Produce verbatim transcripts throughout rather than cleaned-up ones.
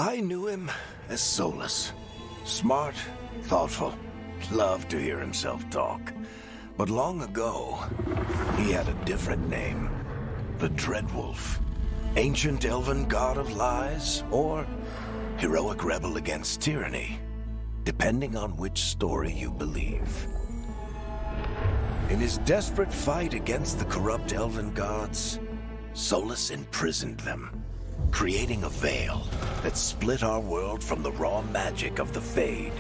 I knew him as Solus. Smart, thoughtful, loved to hear himself talk. But long ago, he had a different name. The Dreadwolf. Ancient elven god of lies, or heroic rebel against tyranny, depending on which story you believe. In his desperate fight against the corrupt elven gods, Solus imprisoned them, creating a veil that split our world from the raw magic of the Fade.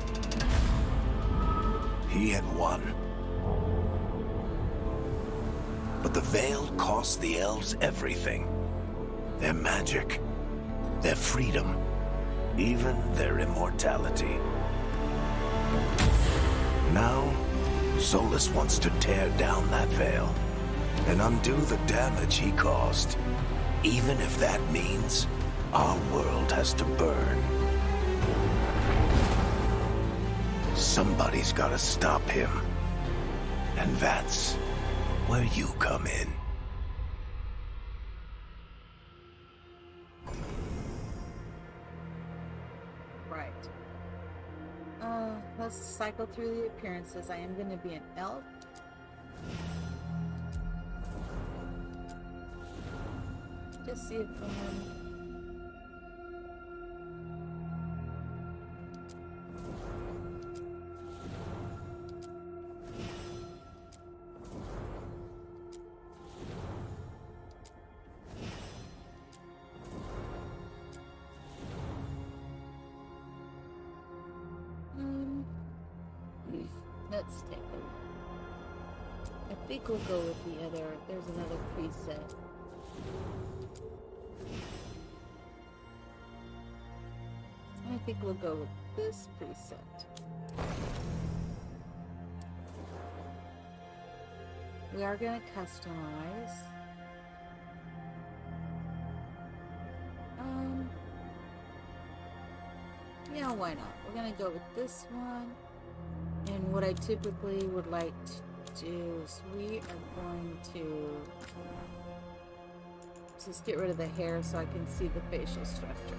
He had won. But the veil cost the elves everything. Their magic, their freedom, even their immortality. Now, Solus wants to tear down that veil and undo the damage he caused, even if that means our world has to burn. Somebody's gotta stop him, and that's where you come in. Right. Uh, let's cycle through the appearances. I am going to be an elf. Just see if um, let's take a look. I think we'll go with the other. There's another preset. I think we'll go with this preset. We are going to customize. Um, yeah, why not? We're going to go with this one. And what I typically would like to do is we are going to just get rid of the hair so I can see the facial structure.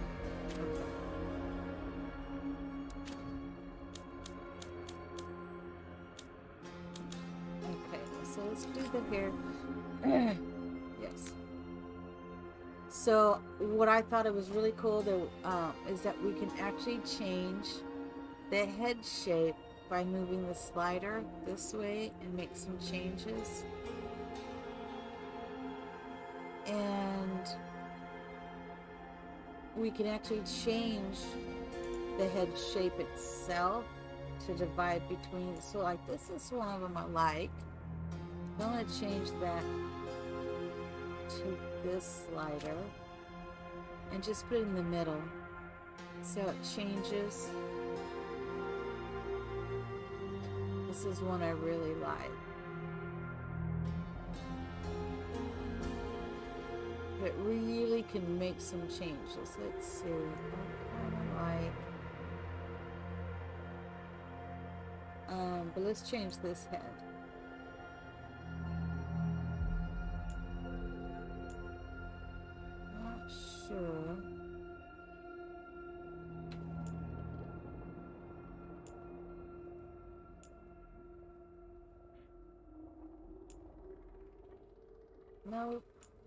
Okay, so let's do the hair. Yes. So what I thought it was really cool though, uh, is that we can actually change the head shape by moving the slider this way and make some changes. And we can actually change the head shape itself to divide between. So like this is one of them I like. I'm going to change that to this slider and just put it in the middle so it changes. This is one I really like. It really can make some changes. Let's see. I kind of like. Um, but let's change this head. Not sure. Nope.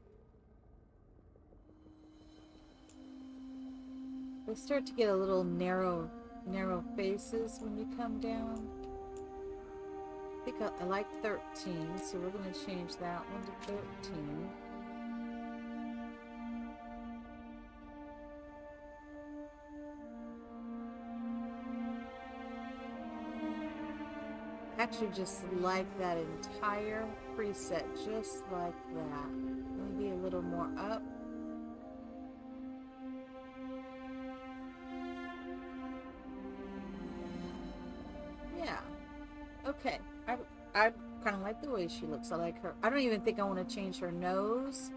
They start to get a little narrow, narrow faces when you come down. I think I, I like thirteen, so we're going to change that one to thirteen. Actually just like that entire preset, just like that. Maybe a little more up. Yeah. Okay. I, I kind of like the way she looks. I like her. I don't even think I want to change her nose,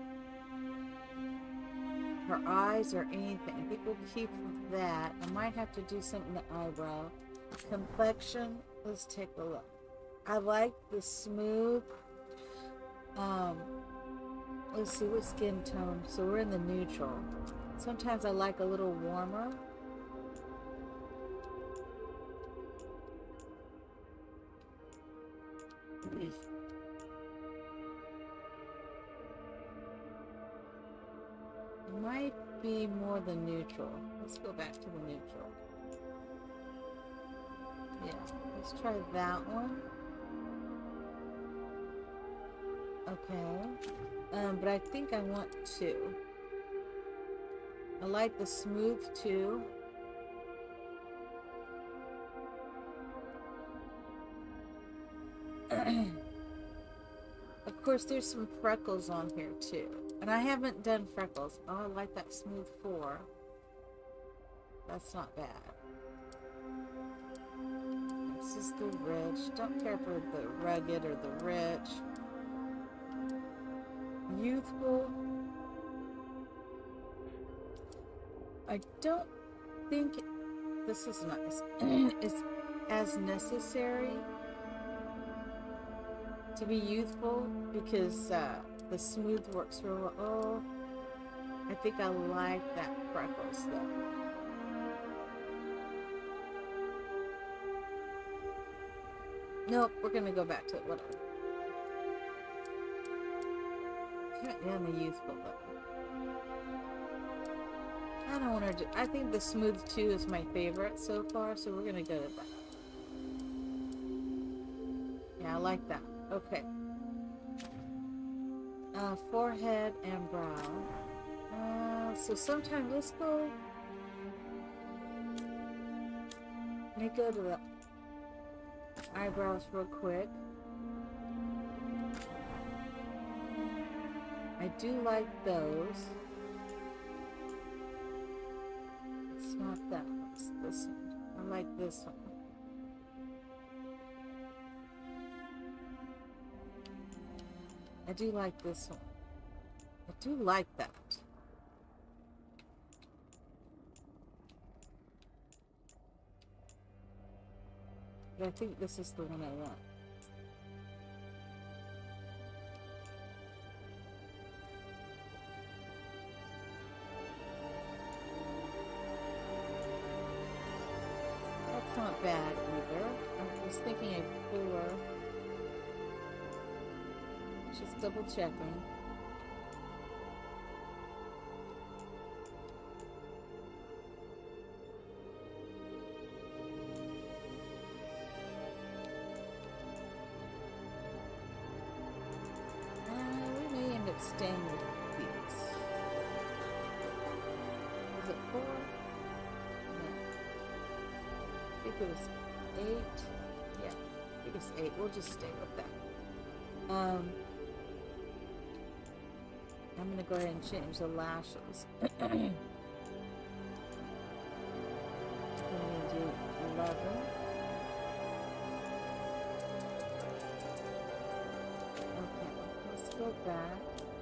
her eyes, or anything. I think we'll keep that. I might have to do something to the eyebrow. Complexion. Let's take a look. I like the smooth, um, let's see what skin tone. So we're in the neutral. Sometimes I like a little warmer. Might be more than neutral. Let's go back to the neutral. Yeah, let's try that one. Okay. Um, but I think I want two. I like the smooth too. Of course, there's some freckles on here too. And I haven't done freckles. Oh, I like that smooth four. That's not bad. This is the rich. Don't care for the rugged or the rich. Youthful. I don't think this is nice. It's as necessary to be youthful because uh, the smooth works real well. Oh, I think I like that freckles though. Nope, we're gonna go back to it. Whatever. Yeah, I'm a youthful though. I don't want to do. I think the smooth two is my favorite so far, so we're gonna go to that. Yeah, I like that. Okay. Uh, forehead and brow. Uh, so sometimes let's go. Let me go to the eyebrows real quick. I do like those. It's not that one, it's this one. I like this one. I do like this one. I do like that. But I think this is the one I want. That's not bad either. I was thinking a four. Just double checking. Uh, we may end up staying with these. Was it four? No. I think it was eight. Yeah, I think it's eight. We'll just stay with that. Um. I'm going to go ahead and change the lashes. I'm going to do eleven. Okay, let's go back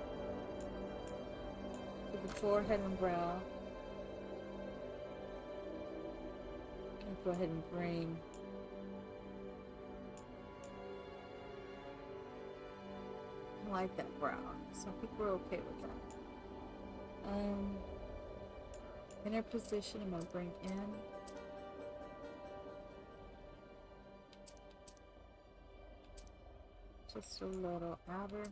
to the forehead and brow. Let's go ahead and bring I like that brown, so I think we're okay with that. Um, inner position, I'm going to bring in. Just a little outer.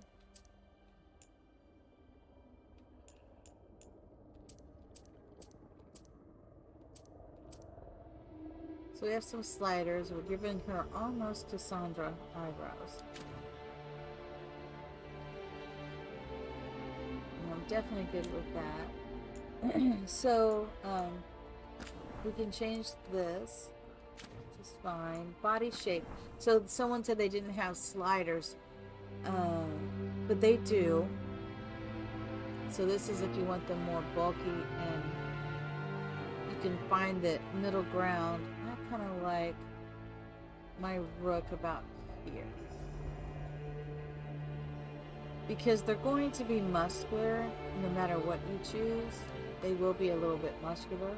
So we have some sliders. We're giving her almost Cassandra eyebrows. Definitely good with that. So um, we can change this, which is fine. Body shape. So someone said they didn't have sliders, um, but they do. So this is if you want them more bulky, and you can find the middle ground. I kind of like my Rook about here. Because they're going to be muscular no matter what you choose. They will be a little bit muscular.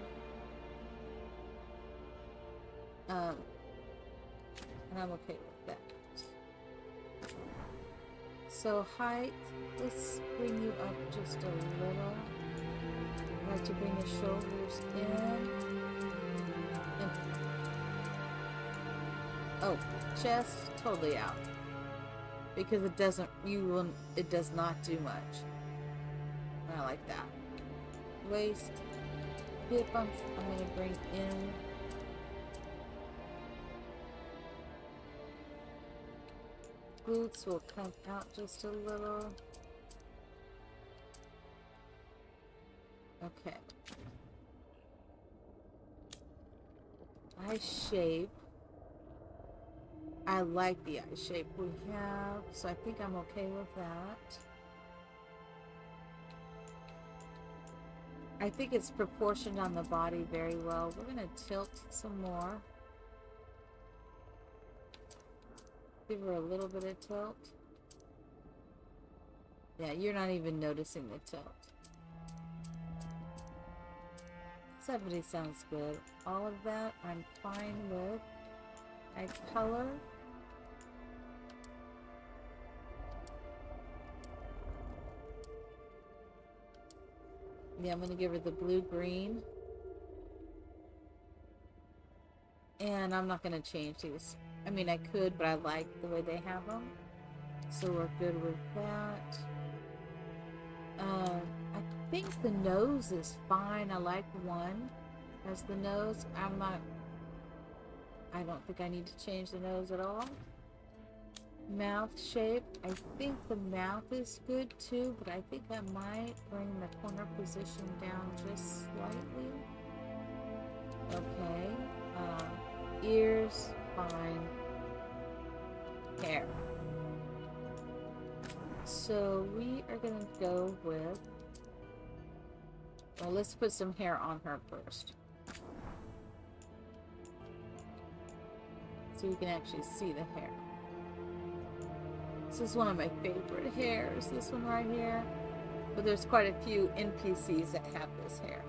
Um, and I'm okay with that. So height, let's bring you up just a little. I like to bring the shoulders in. And, oh, chest totally out. Because it doesn't, you will, it does not do much. I like that. Waist, hip, I'm, I'm going to bring in. Glutes will come out just a little. Okay. Eye shape. I like the eye shape we have, so I think I'm okay with that. I think it's proportioned on the body very well. We're going to tilt some more. Give her a little bit of tilt. Yeah, you're not even noticing the tilt. seventy sounds good. All of that I'm fine with. I color. Yeah, I'm going to give her the blue-green. And I'm not going to change these. I mean, I could, but I like the way they have them. So we're good with that. Um, I think the nose is fine. I like one as the nose. I'm not... I don't think I need to change the nose at all. Mouth shape. I think the mouth is good too, but I think I might bring the corner position down just slightly. Okay. Uh, ears, fine. Hair. So we are going to go with... Well, let's put some hair on her first. So you can actually see the hair. This is one of my favorite hairs, this one right here. But there's quite a few N P Cs that have this hair.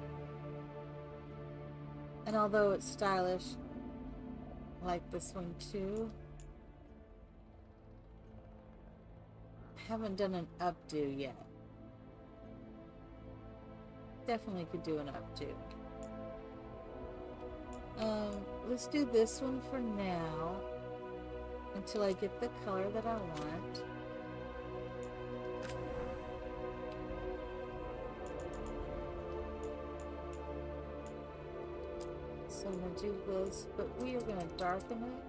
And although it's stylish, I like this one too. I haven't done an updo yet. Definitely could do an updo. Um, let's do this one for now. Until I get the color that I want. So I'm going to do this, but we are going to darken it.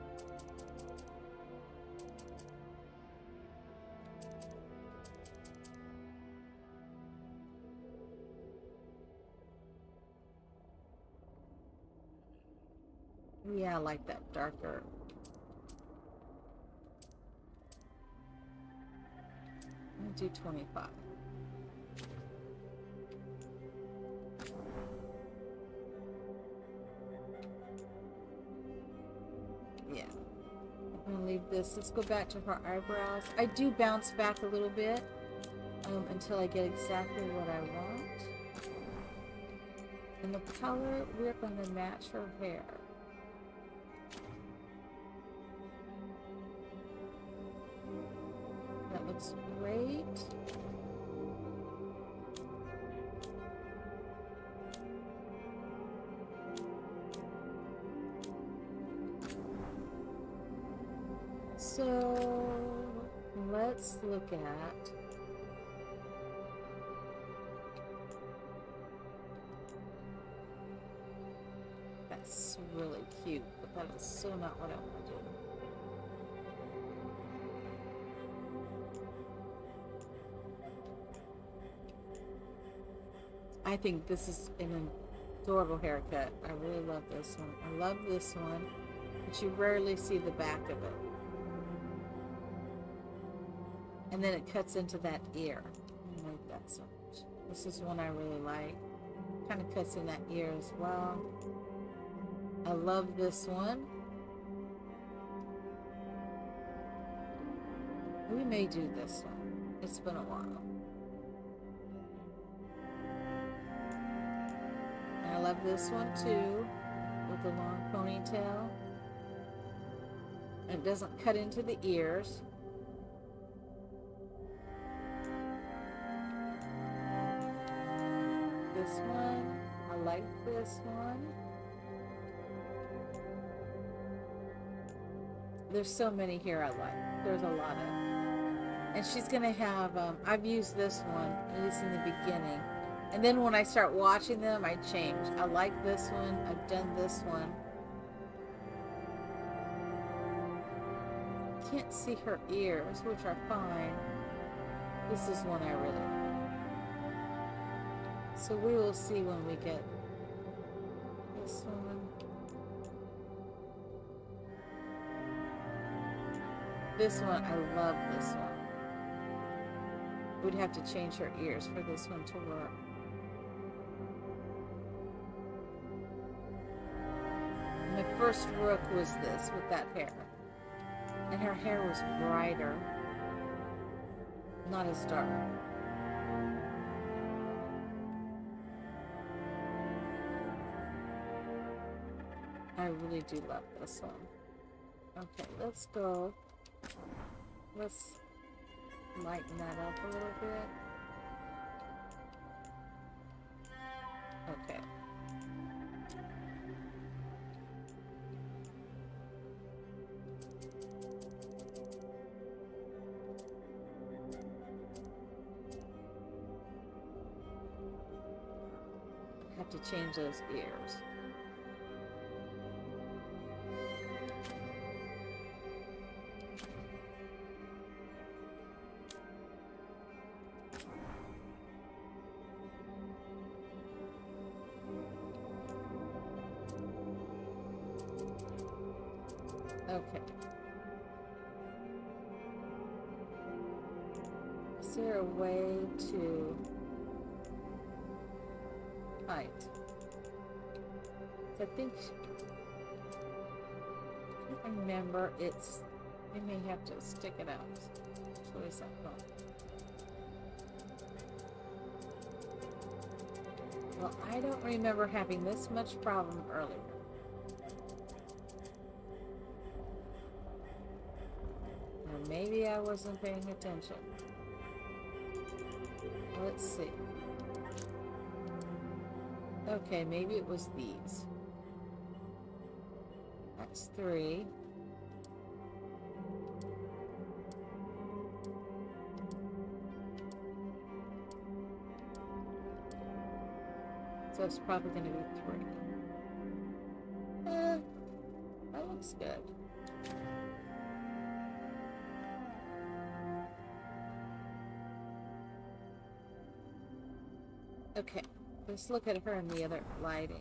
Yeah, I like that darker. I'm gonna do twenty-five. Yeah. I'm gonna leave this. Let's go back to her eyebrows. I do bounce back a little bit um, until I get exactly what I want. And the color, we're going to match her hair. That looks great. So let's look at that's really cute, but that is so not what I want to do. I think this is an adorable haircut. I really love this one. I love this one, but you rarely see the back of it. And then it cuts into that ear. I like that so much. This is one I really like. Kind of cuts in that ear as well. I love this one. We may do this one. It's been a while. And I love this one too, with the long ponytail. And it doesn't cut into the ears. this one. I like this one. There's so many here I like. There's a lot of. And she's gonna have, um, I've used this one, at least in the beginning. And then when I start watching them, I change. I like this one. I've done this one. Can't see her ears, which are fine. This is one I really like. So we will see when we get this one. This one, I love this one. We'd have to change her ears for this one to work. My first Rook was this, with that hair. And her hair was brighter, not as dark. I really do love this one. Okay, let's go. Let's lighten that up a little bit. Okay. Have to change those ears. Okay. Is there a way to height? I think I can't remember. It's we may have to stick it out. So is that wrong? Well, I don't remember having this much problem earlier. Or maybe I wasn't paying attention. Let's see. Okay, maybe it was these. That's three. So it's probably going to be three. Eh, that looks good. Okay, let's look at her in the other lighting.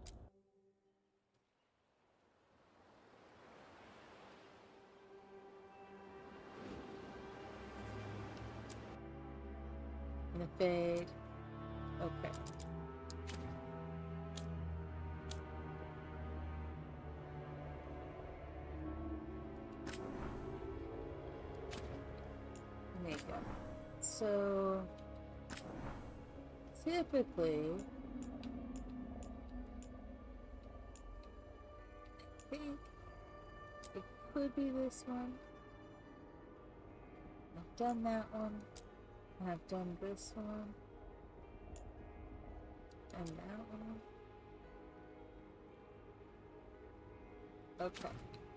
And the fade. Okay. Makeup. So typically, I think it could be this one. I've done that one, and I've done this one, and that one. Okay.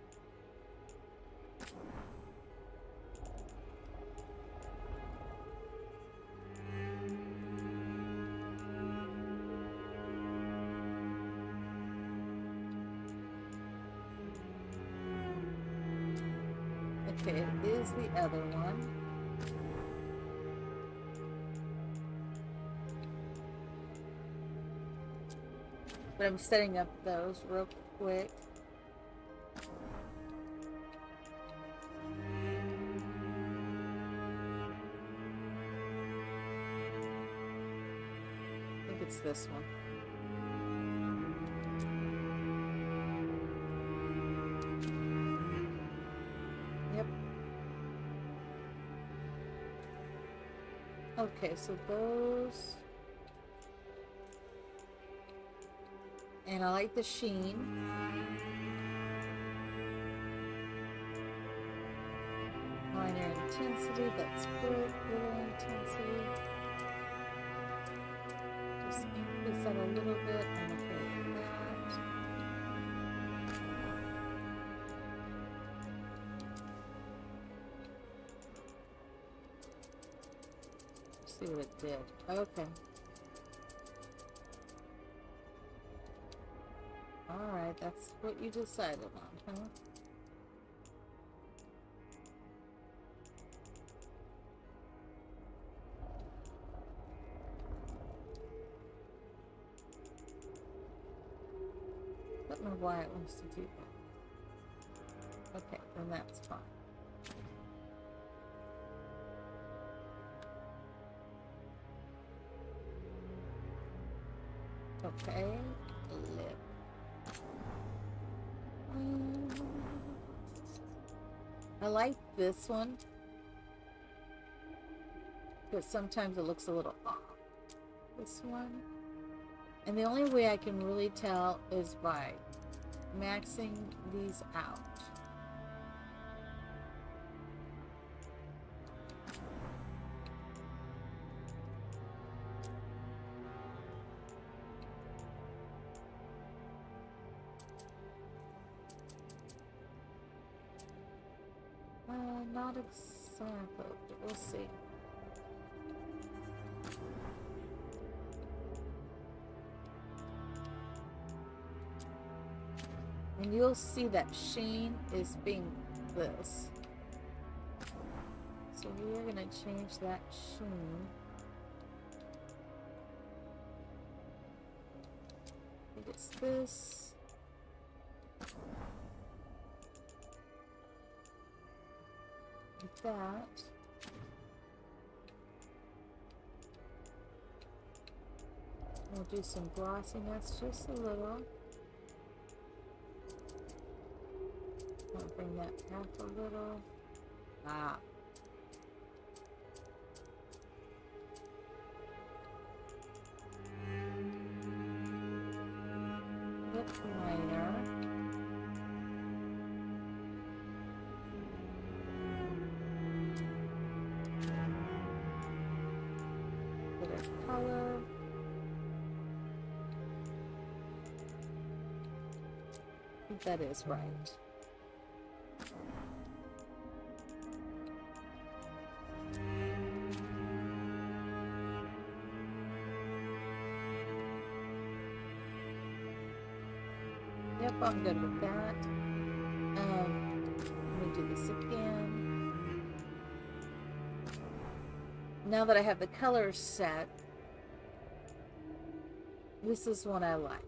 Okay, it is the other one. But I'm setting up those real quick. I think it's this one. Okay, so those, and I like the sheen. Minor intensity, that's good. Little intensity. Just that a little bit. I'm okay with that. Let's see what it did. Okay. Alright, that's what you decided on, huh? I don't know why it wants to do that. Okay, then that's fine. Okay, lip. Um, I like this one, but sometimes it looks a little off. This one. And the only way I can really tell is by maxing these out. Uh, not exactly, but we'll see. And you'll see that sheen is being this. So we're going to change that sheen. I think it's this. Like that. We'll do some glossiness just a little. I'll bring that back a little. Ah. Lip liner. Bit of color. I think that is right. Yep, I'm good with that. Um, let me do this again. Now that I have the colors set, this is one I like.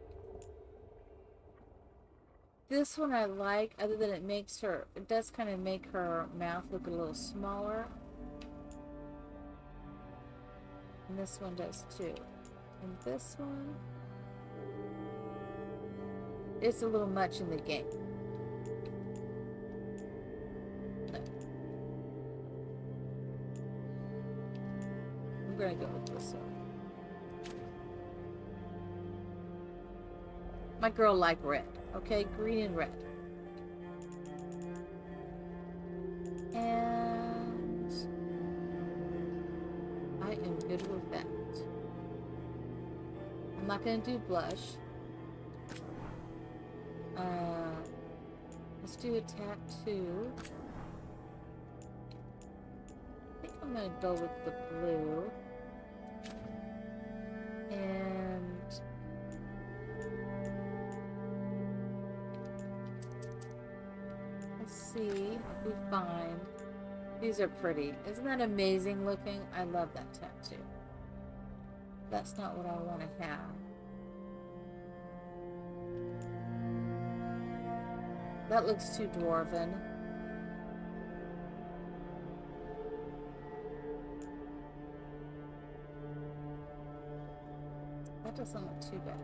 This one I like, other than it makes her, it does kind of make her mouth look a little smaller. And this one does too. And this one, it's a little much in the game. No. I'm gonna go with this one. My girl like red, okay? Green and red. And I am good with that. I'm not gonna do blush. Uh, let's do a tattoo. I think I'm gonna go with the blue. And let's see what we find. These are pretty. Isn't that amazing looking? I love that tattoo. That's not what I want to have. That looks too dwarven. That doesn't look too bad.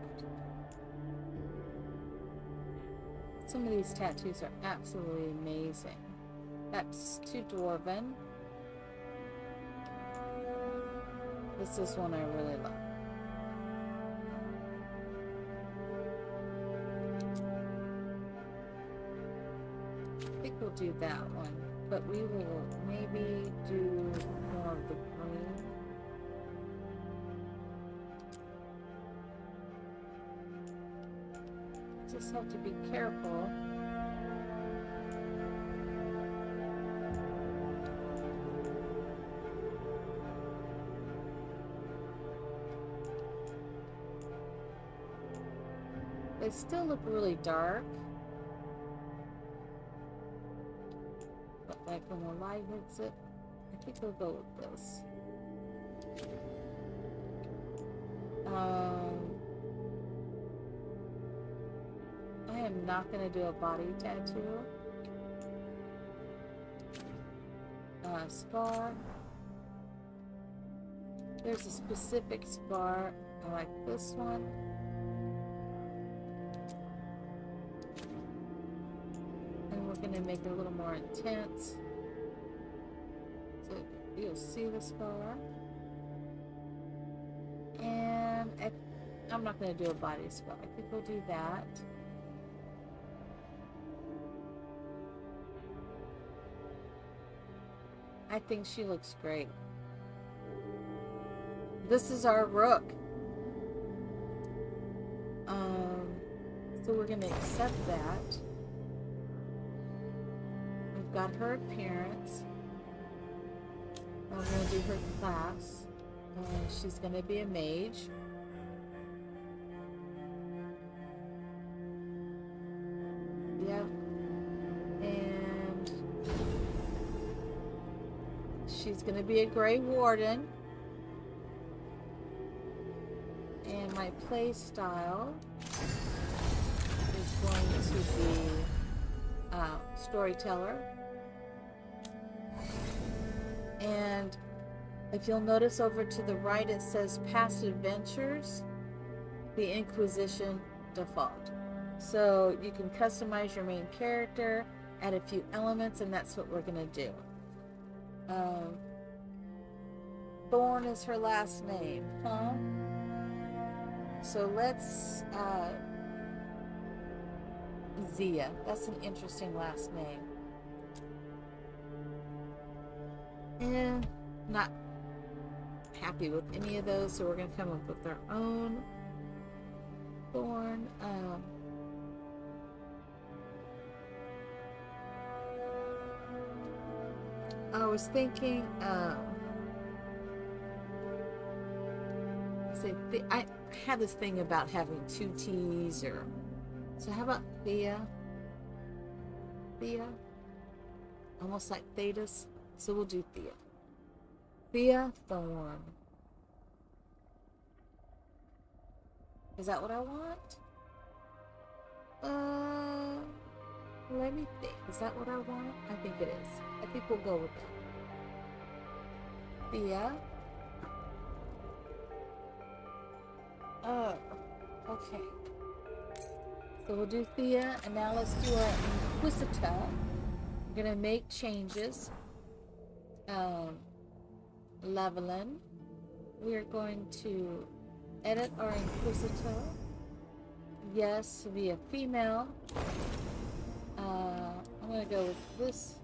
Some of these tattoos are absolutely amazing. That's too dwarven. This is one I really love. I think we'll do that one, but we will maybe do more of the green. just have to be careful. They still look really dark. But like when the light hits it, I think we'll go with this. Um, I am not going to do a body tattoo. Uh, scar. There's a specific scar. I like this one. And we're going to make it a little more intense. So you'll see the scar. And I, I'm not going to do a body scar. I think we'll do that. I think she looks great. This is our Rook. Um, so we're going to accept that. We've got her appearance. I'm going to do her class. Uh, she's going to be a mage. Yep. And she's going to be a Grey Warden. And my play style is going to be uh, storyteller. And if you'll notice over to the right, it says past adventures, the Inquisition default. So you can customize your main character, add a few elements, and that's what we're going to do. Um, Thorn is her last name, huh? So let's, uh, Zia. That's an interesting last name. And not happy with any of those, so we're going to come up with our own. Thorn. Um, I was thinking, um, say, th I had this thing about having two T's, or so. How about Thea? Thea, almost like Thetis. So we'll do Thea. Thea Thorn. Is that what I want? Uh, let me think. Is that what I want? I think it is. I think we'll go with that. Thea. Oh, okay. So we'll do Thea, and now let's do our Inquisitor. We're gonna make changes. Um, leveling. We're going to edit our Inquisitor. Yes, be a female. Uh, I'm gonna go with this.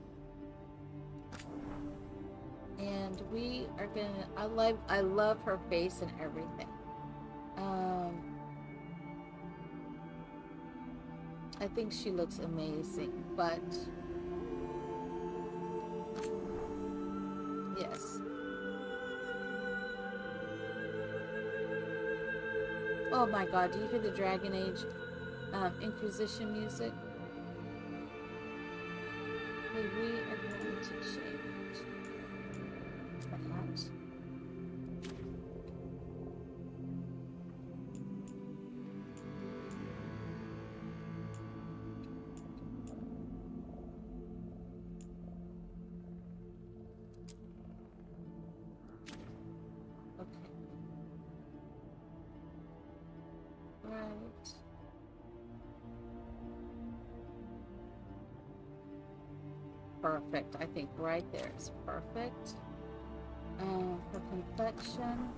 And we are gonna. I love. I love her face and everything. Um, I think she looks amazing, but yes. Oh my God, do you hear the Dragon Age um, Inquisition music? Okay, we are going to change that. Perfect. I think right there is perfect. Um, for complexion.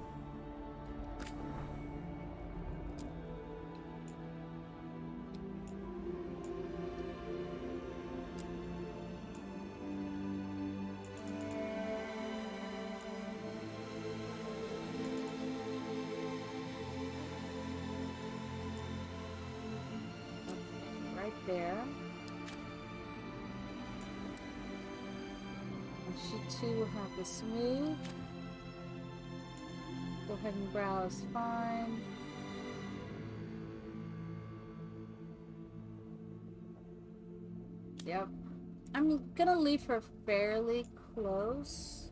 there. And she too will have the smooth. Forehead and brow is fine. Yep. I'm gonna leave her fairly close.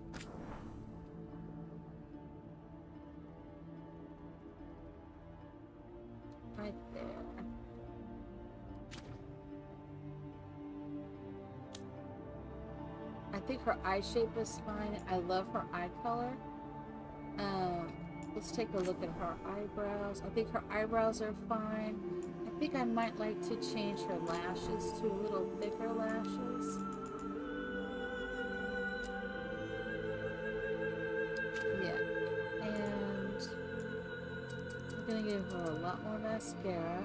Right there. I think her eye shape is fine. I love her eye color. Um, let's take a look at her eyebrows. I think her eyebrows are fine. I think I might like to change her lashes to a little thicker lashes. Yeah. And I'm gonna give her a lot more mascara.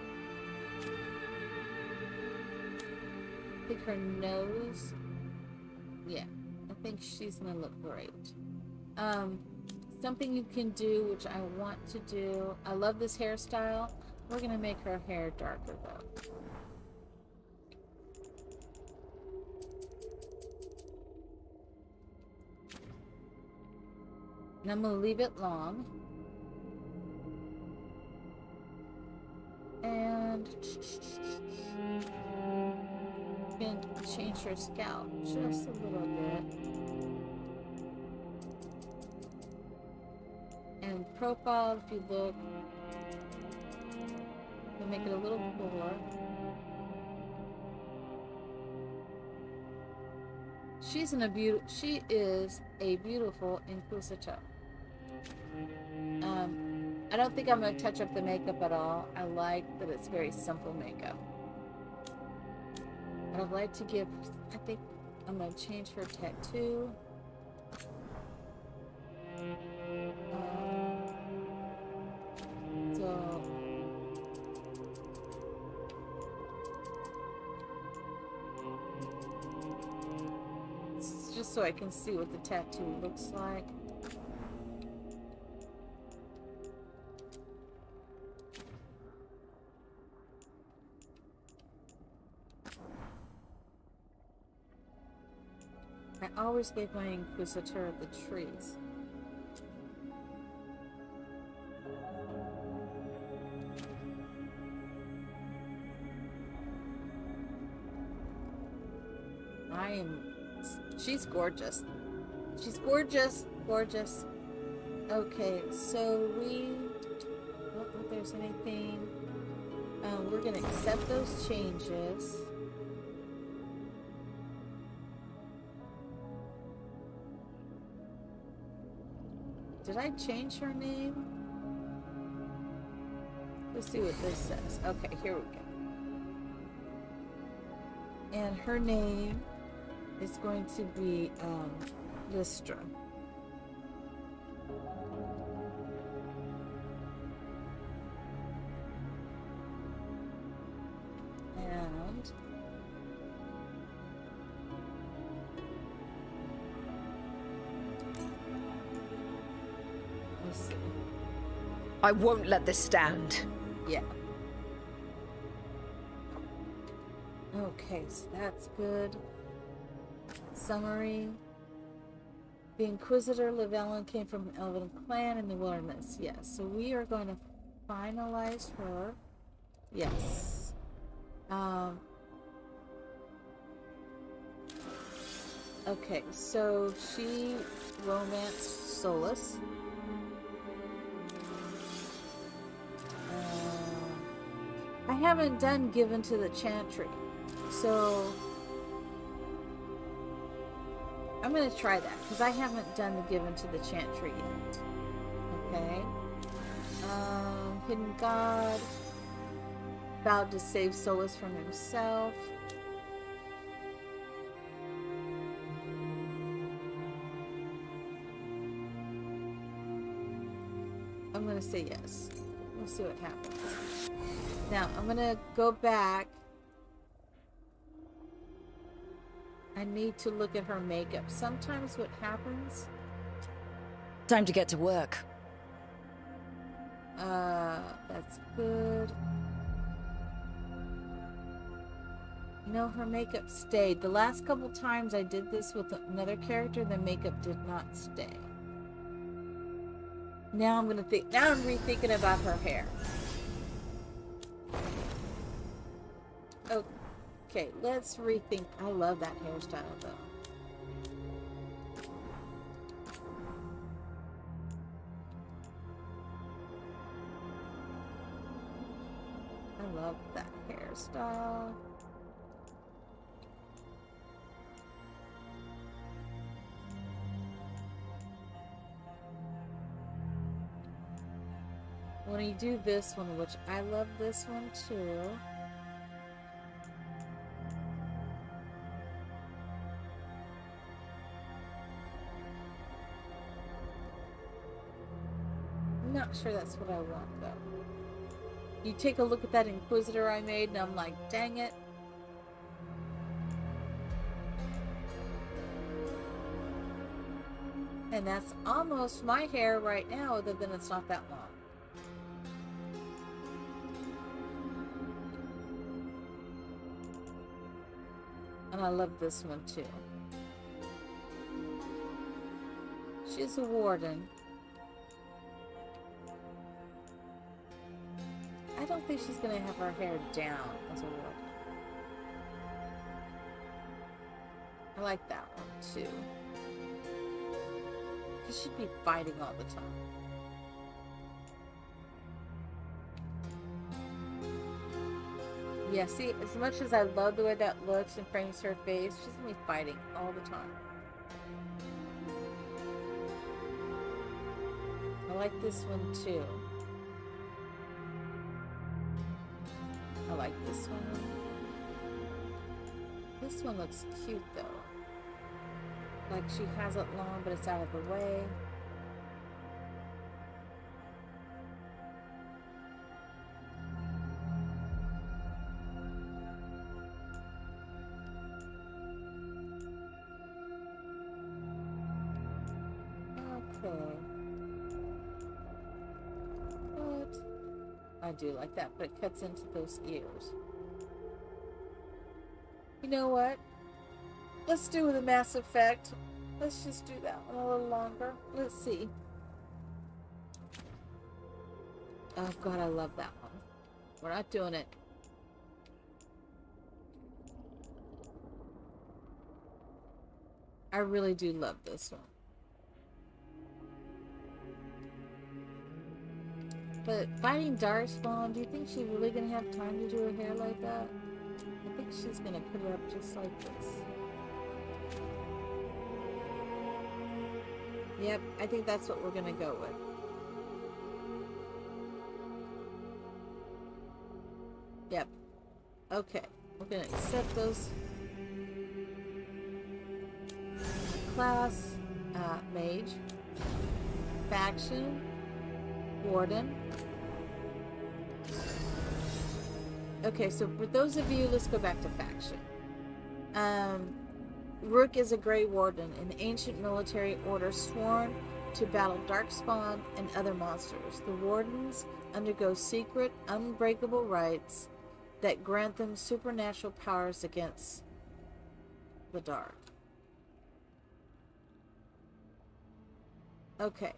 I think her nose, yeah, I think she's gonna look great. Um, something you can do, which I want to do, I love this hairstyle. We're gonna make her hair darker though. And I'm gonna leave it long. And I'm gonna change her scalp just a little bit. And profile, if you look, we'll make it a little fuller. She's in a beautiful. She is a beautiful Inquisitor. Um, I don't think I'm going to touch up the makeup at all. I like that it's very simple makeup. But I'd like to give. I think I'm going to change her tattoo. Um, so. Just so I can see what the tattoo looks like. I always gave my Inquisitor the trees. I am She's gorgeous. She's gorgeous, gorgeous. Okay, so we, I don't think there's anything. Um, we're gonna accept those changes. Did I change her name? Let's see what this says. Okay, here we go. And her name is going to be um, Lystra. And let's see. I won't let this stand. Yeah. Okay, so that's good. Summary. The Inquisitor Llewellyn came from an elven clan in the wilderness. Yes, so we are going to finalize her. Yes. Um, okay, so she romanced Solus. Uh, I haven't done Given to the Chantry, so I'm going to try that, because I haven't done the Given to the Chantry yet. Okay. Um, Hidden God. Vowed to save Solus from himself. I'm going to say yes. We'll see what happens. Now, I'm going to go back. I need to look at her makeup. Sometimes what happens... Time to get to work. Uh, that's good. No, her makeup stayed. The last couple times I did this with another character, the makeup did not stay. Now I'm gonna think. Now I'm rethinking about her hair. Okay, let's rethink. I love that hairstyle though. I love that hairstyle. When you do this one, which I love this one too. I'm not sure that's what I want though. You take a look at that Inquisitor I made and I'm like, dang it. And that's almost my hair right now, other than it's not that long. And I love this one too. She's a warden. I don't think she's gonna have her hair down as a warden. I like that one too. She should be fighting all the time. Yeah, see, as much as I love the way that looks and frames her face, she's gonna be fighting all the time. I like this one too. I like this one. This one looks cute though. Like she has it long, but it's out of the way. I do like that, but it cuts into those ears. You know what? Let's do the Mass Effect. Let's just do that one a little longer. Let's see. Oh god, I love that one. We're not doing it. I really do love this one. But fighting Darkspawn, do you think she's really gonna have time to do her hair like that? I think she's gonna put it up just like this. Yep, I think that's what we're gonna go with. Yep. Okay, we're gonna accept those. Class, uh, Mage, Faction, Warden. Okay, so for those of you, let's go back to Faction. Um, Rook is a Grey Warden, an ancient military order sworn to battle Darkspawn and other monsters. The Wardens undergo secret, unbreakable rites that grant them supernatural powers against the dark. Okay.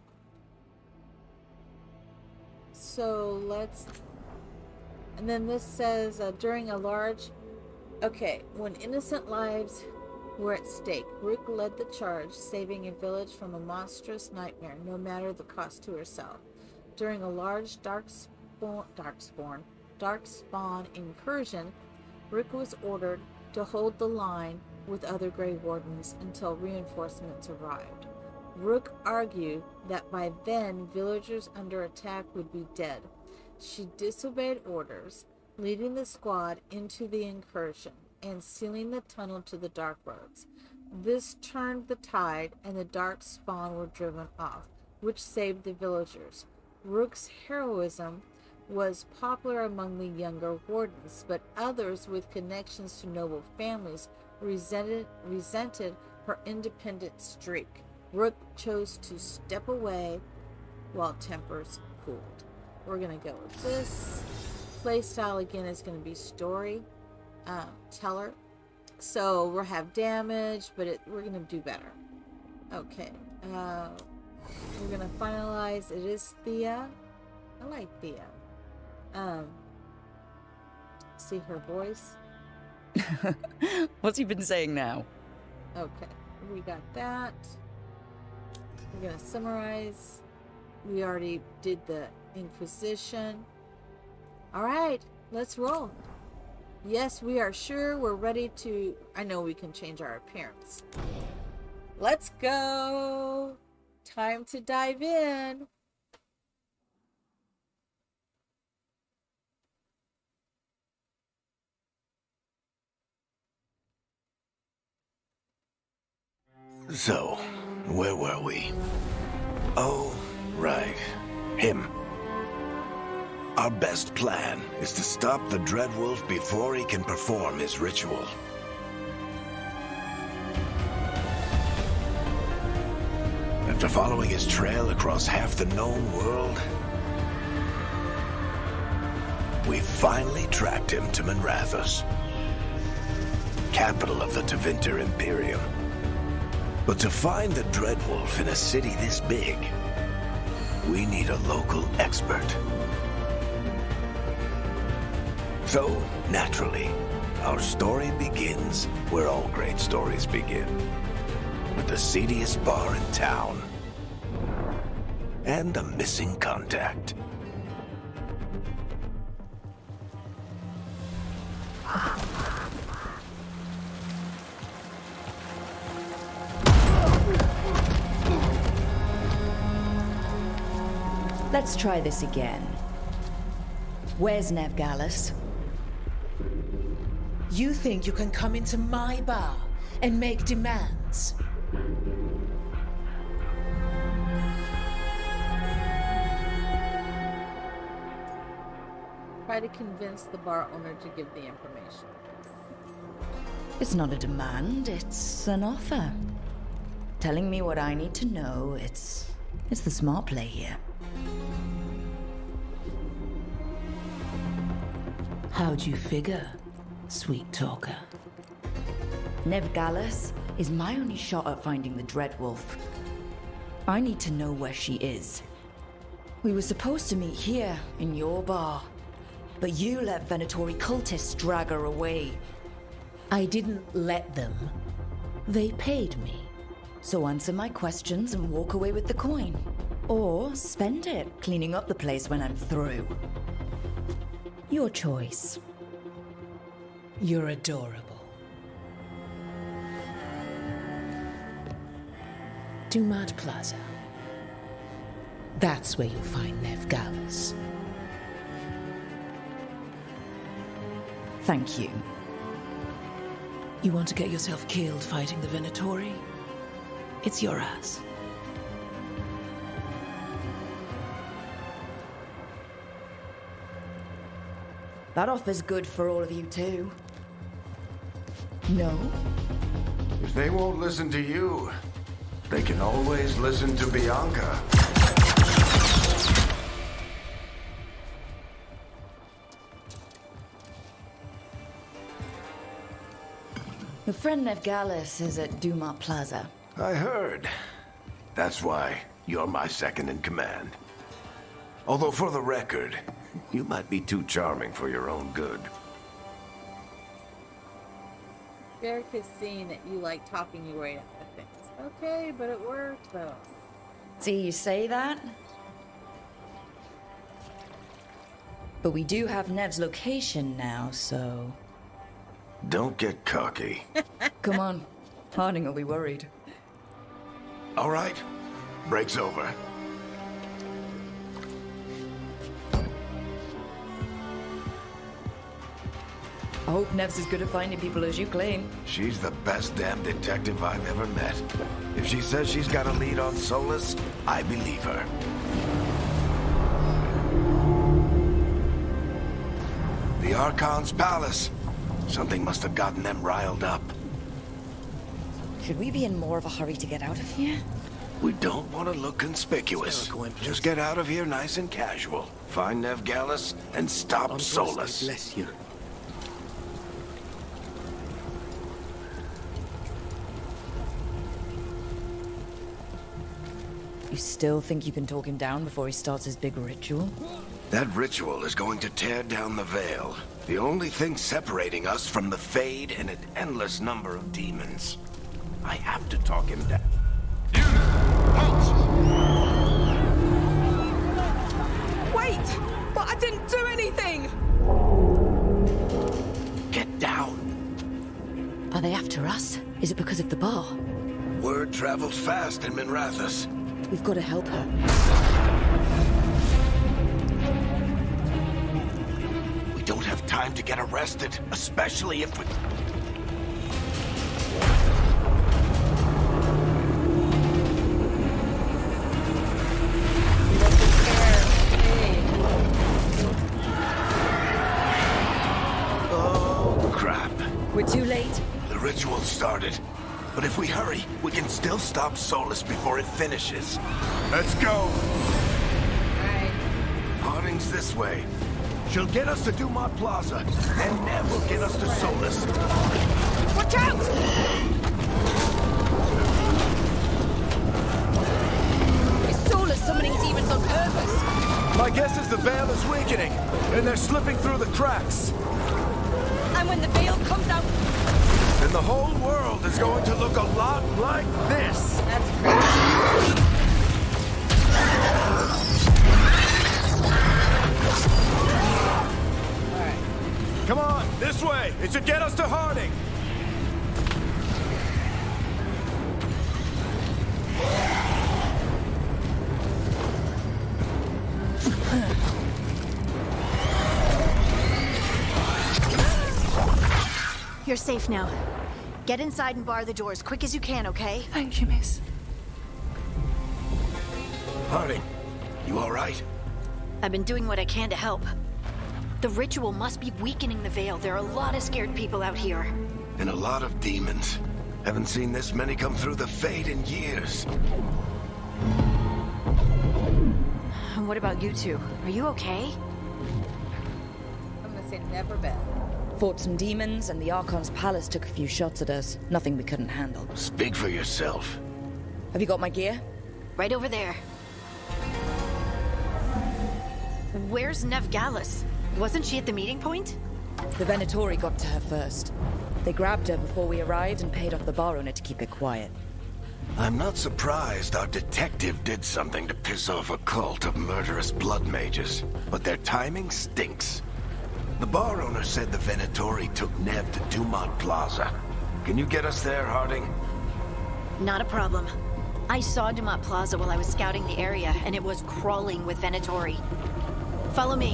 So let's... And then this says, uh, during a large... Okay, when innocent lives were at stake, Rook led the charge, saving a village from a monstrous nightmare, no matter the cost to herself. During a large Darkspawn, Darkspawn, Darkspawn incursion, Rook was ordered to hold the line with other Grey Wardens until reinforcements arrived. Rook argued that by then villagers under attack would be dead. She disobeyed orders, leading the squad into the incursion and sealing the tunnel to the Dark Roads. This turned the tide and the Darkspawn were driven off, which saved the villagers. Rook's heroism was popular among the younger wardens, but others with connections to noble families resented, resented her independent streak. Rook chose to step away while tempers cooled. We're going to go with this. Playstyle again is going to be story. uh, tell her. So we'll have damage, but it, we're gonna do better. Okay. Uh, we're gonna finalize. It is Thea. I like Thea. Um, see her voice. What's he been saying now? Okay, we got that. We're gonna summarize. We already did the Inquisition. All right, let's roll. Yes, we are sure we're ready to... I know we can change our appearance. Let's go. Time to dive in. So, where were we? Oh, right. Him. Our best plan is to stop the Dreadwolf before he can perform his ritual. After following his trail across half the known world, we finally tracked him to Minrathous, capital of the Tevinter Imperium. But to find the Dreadwolf in a city this big, we need a local expert. So, naturally, our story begins where all great stories begin. With the seediest bar in town. And a missing contact. Let's try this again. Where's Nevgalis? You think you can come into my bar and make demands? Try to convince the bar owner to give the information. It's not a demand, it's an offer. Telling me what I need to know, it's... it's the smart play here. How'd you figure, sweet talker? Nevgalis is my only shot at finding the Dreadwolf. I need to know where she is. We were supposed to meet here, in your bar. But you let Venatori cultists drag her away. I didn't let them. They paid me. So answer my questions and walk away with the coin. Or spend it cleaning up the place when I'm through. Your choice. You're adorable. Dumad Plaza. That's where you'll find Nevgalis. Thank you. You want to get yourself killed fighting the Venatori? It's your ass. That offer's good for all of you too. No? If they won't listen to you, they can always listen to Bianca. Your friend Nevgalis is at Dumad Plaza. I heard. That's why you're my second in command. Although for the record, you might be too charming for your own good. Derek has seen that you like talking your way out of things. Okay, but it worked though. See, you say that? But we do have Nev's location now, so... Don't get cocky. Come on. Harding will be worried. All right. Break's over. I hope Nev's as good at finding people as you claim. She's the best damn detective I've ever met. If she says she's got a lead on Solus, I believe her. The Archon's palace. Something must have gotten them riled up. Should we be in more of a hurry to get out of here? We don't want to look conspicuous. Just get out of here nice and casual. Find Nevgalis and stop Solus. Bless you. You still think you can talk him down before he starts his big ritual? That ritual is going to tear down the Veil. The only thing separating us from the Fade and an endless number of demons. I have to talk him down. Wait! But I didn't do anything! Get down. Are they after us? Is it because of the bar? Word travels fast in Minrathous. We've got to help her. We don't have time to get arrested, especially if we... Oh, crap. We're too late? The ritual started. But if we hurry, we can still stop Solus before it finishes. Let's go! Right. Harding's this way. She'll get us to Dumont Plaza, and Nev will get us to Solus. Watch out! Is Solus summoning demons on purpose? My guess is the Veil is weakening, and they're slipping through the cracks. And when the Veil comes out... And the whole world is going to look a lot like this. That's crazy. Alright. Come on, this way. It should get us to Harding. You're safe now. Get inside and bar the doors quick as you can, okay? Thank you, miss. Harding, you all right? I've been doing what I can to help. The ritual must be weakening the Veil. There are a lot of scared people out here. And a lot of demons. Haven't seen this many come through the Fade in years. And what about you two? Are you okay? I'm gonna say never bet. Fought some demons, and the Archon's palace took a few shots at us. Nothing we couldn't handle. Speak for yourself. Have you got my gear? Right over there. Where's Nev Gallus? Wasn't she at the meeting point? The Venatori got to her first. They grabbed her before we arrived and paid off the bar owner to keep it quiet. I'm not surprised our detective did something to piss off a cult of murderous blood mages, but their timing stinks. The bar owner said the Venatori took Nev to Dumont Plaza. Can you get us there, Harding? Not a problem. I saw Dumont Plaza while I was scouting the area, and it was crawling with Venatori. Follow me.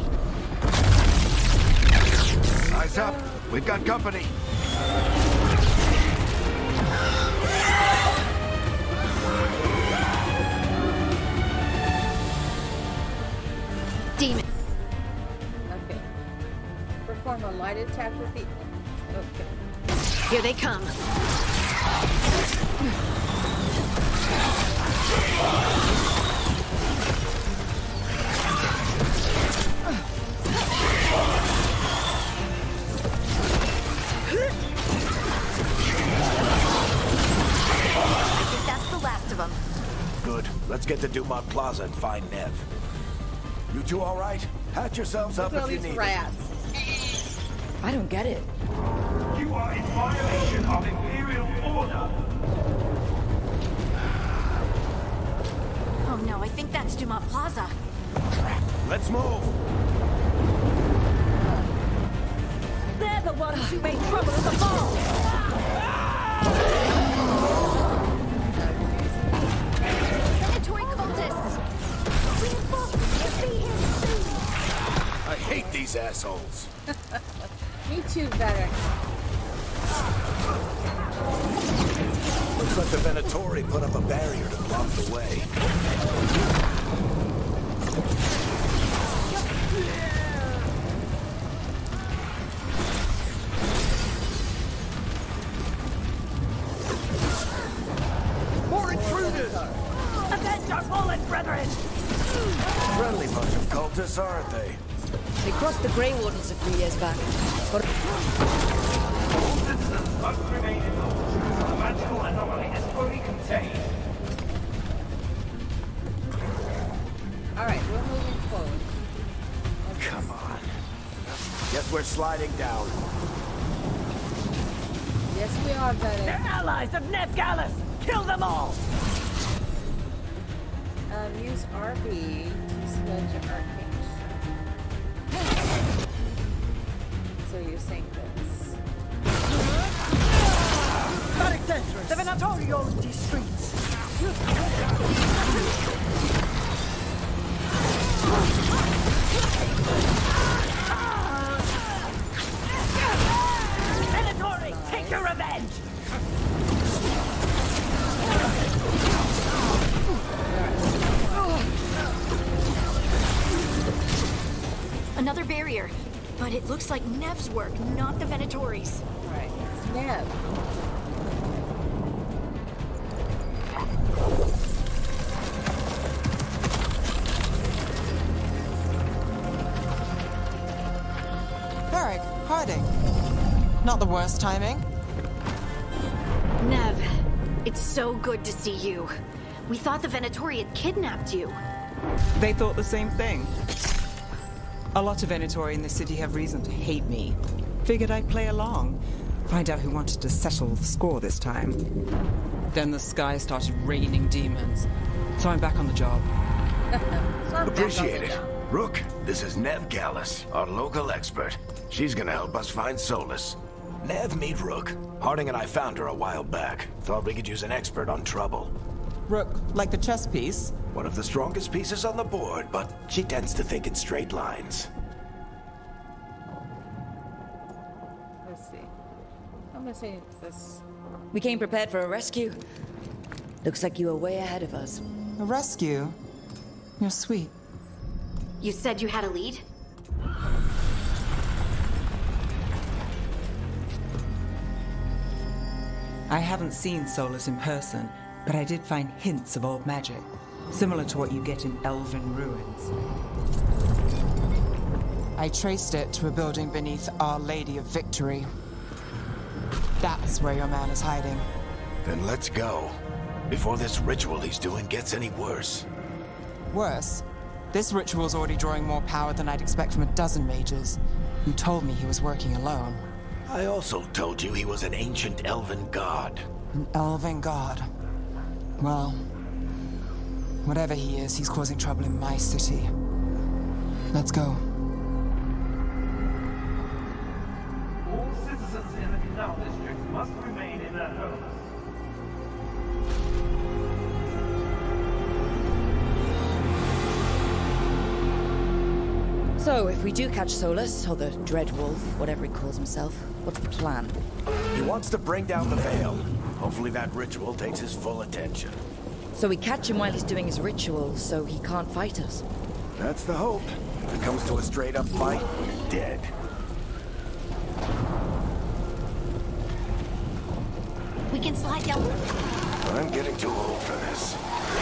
Eyes up. We've got company. Demon. Okay. Perform a light attack with the... Okay. Here they come. I think that's the last of them. Good. Let's get to Dumont Plaza and find Nev. You two all right? Patch yourselves up Look at all if you these need rats. I don't get it. You are in violation of Imperial order. Oh no, I think that's Dumont Plaza. Let's move. They're the ones who made trouble at the ball! Venatori cultists! Reinforcements will be here soon! I hate these assholes. Me too, better. Looks like the Venatori put up a barrier to block the way. More intruders! Avenge our fallen brethren! Friendly bunch of cultists, aren't they? They crossed the Grey Wardens a few years back. But All citizens must remain indoors. The magical anomaly is fully contained. Alright, we're moving forward. Let's Come on. Guess we're sliding down. Yes, we are, They're Veilguard. allies of Nevgalis! Kill them all! Um, use R B to sludge your arcane strike. So you're saying this. Very dangerous! The Venatori owns these streets! Venatori, take your revenge! Another barrier. But it looks like Nev's work, not the Venatori's. Right. Nev. Varric, hiding. Not the worst timing. Nev, it's so good to see you. We thought the Venatori had kidnapped you. They thought the same thing. A lot of Venatori in the city have reason to hate me. Figured I'd play along. Find out who wanted to settle the score this time. Then the sky started raining demons. So I'm back on the job. So I'm Appreciate back it. on the job. Rook, this is Nev Gallus, our local expert. She's gonna help us find Solus. Nev, meet Rook. Harding and I found her a while back. Thought we could use an expert on trouble. Rook, like the chess piece? One of the strongest pieces on the board, but she tends to think in straight lines. Let's see. I'm gonna say this. We came prepared for a rescue. Looks like you were way ahead of us. A rescue? You're sweet. You said you had a lead? I haven't seen Solus in person, but I did find hints of old magic. Similar to what you get in elven ruins. I traced it to a building beneath Our Lady of Victory. That's where your man is hiding. Then let's go. Before this ritual he's doing gets any worse. Worse, this ritual's already drawing more power than I'd expect from a dozen mages. You told me he was working alone. I also told you he was an ancient elven god. An elven god. Well, whatever he is, he's causing trouble in my city. Let's go. All citizens in the canal district must remain in their homes. So, if we do catch Solus, or the Dread Wolf, whatever he calls himself, what's the plan? He wants to bring down the veil. Hopefully that ritual takes his full attention. So we catch him while he's doing his ritual, so he can't fight us. That's the hope. If it comes to a straight-up fight, we're dead. We can slide down. I'm getting too old for this.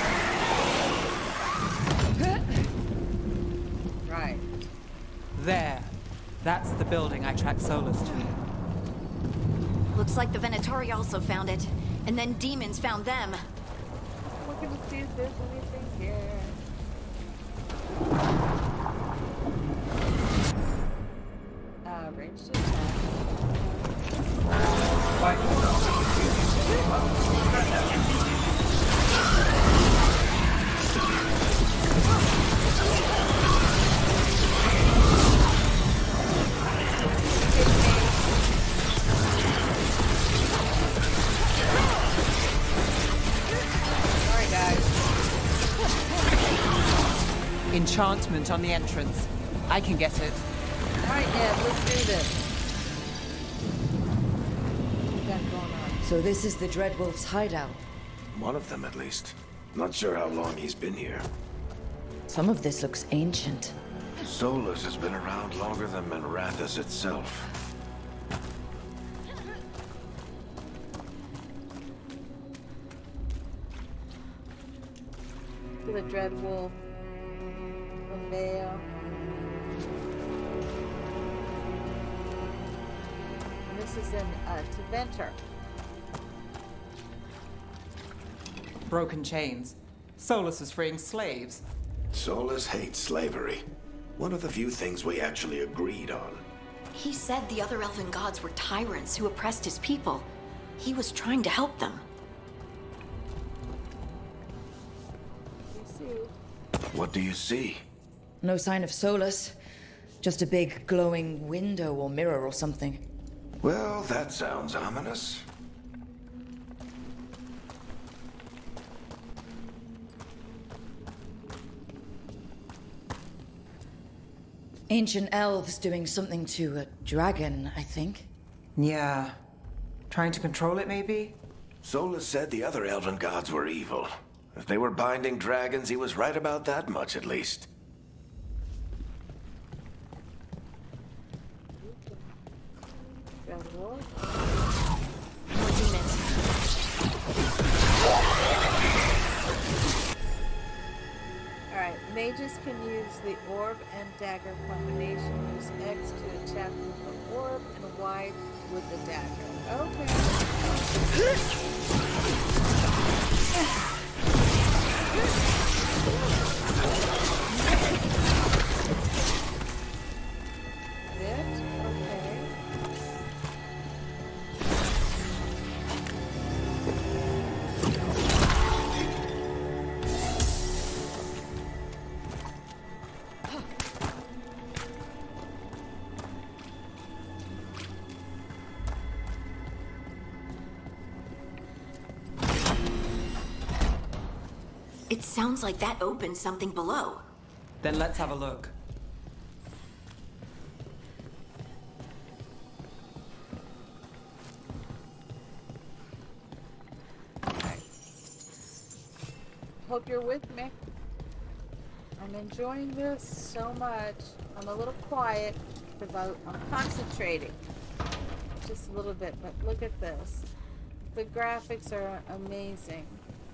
Right. There. That's the building I tracked Solus to. Looks like the Venatori also found it. And then demons found them. We're gonna see if there's anything here. Uh, ranged attack. Sorry, guys. Enchantment on the entrance. I can get it. Alright, Ned, let's do this. What we got going on? So this is the Dread Wolf's hideout. One of them, at least. Not sure how long he's been here. Some of this looks ancient. Solus has been around longer than Manrathus itself. To the Dread Wolf. The Veil. And this is in uh, to Venter. Broken chains. Solus is freeing slaves. Solus hates slavery. One of the few things we actually agreed on. He said the other elven gods were tyrants who oppressed his people. He was trying to help them. What do you see? No sign of Solus. Just a big glowing window or mirror or something. Well, that sounds ominous. Ancient elves doing something to a dragon, I think. Yeah. Trying to control it, maybe? Solus said the other elven gods were evil. If they were binding dragons, he was right about that much, at least. More demons. Alright, mages can use the orb and dagger combination. Use X to attack with the orb and Y with the dagger. Okay. It? Okay. It sounds like that opened something below. Then let's have a look. Hope you're with me. I'm enjoying this so much. I'm a little quiet because I'm concentrating. Just a little bit, but look at this. The graphics are amazing.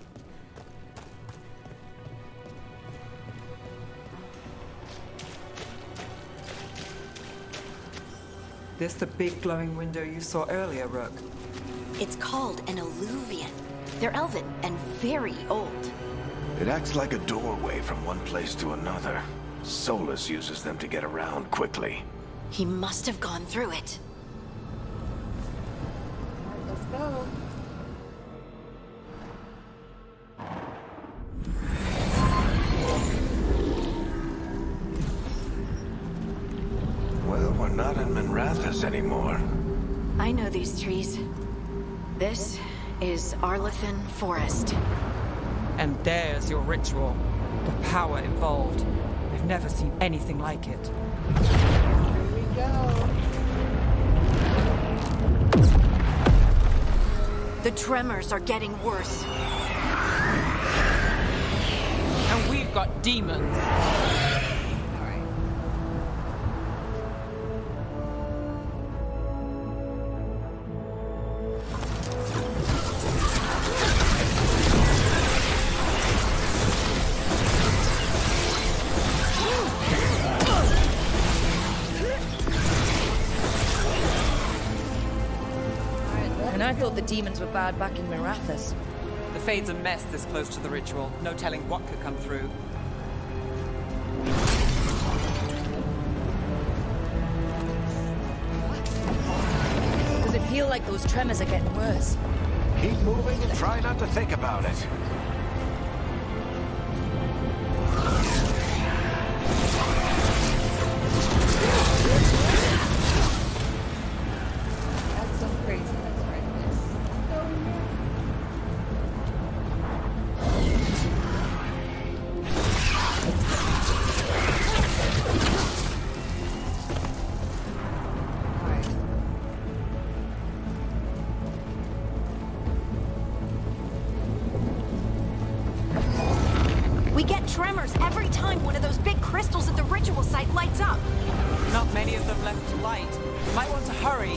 This the big glowing window you saw earlier, Rook? It's called an alluvian. They're elven and very old. It acts like a doorway from one place to another. Solus uses them to get around quickly. He must have gone through it. Alright, let's go. Well, we're not in Minrathous anymore. I know these trees. This is Arlethan Forest. And there's your ritual. The power involved. I've never seen anything like it. Here we go. The tremors are getting worse. And we've got demons. Alright. And I thought the demons were bad back in Minrathous. The Fade's a mess this close to the ritual. No telling what could come through. Does it feel like those tremors are getting worse? Keep moving and try not to think about it. That's some craziness right there. Alright. We get tremors every time one of those big crystals at the ritual site lights up. Not many of them left to light. Might want to hurry.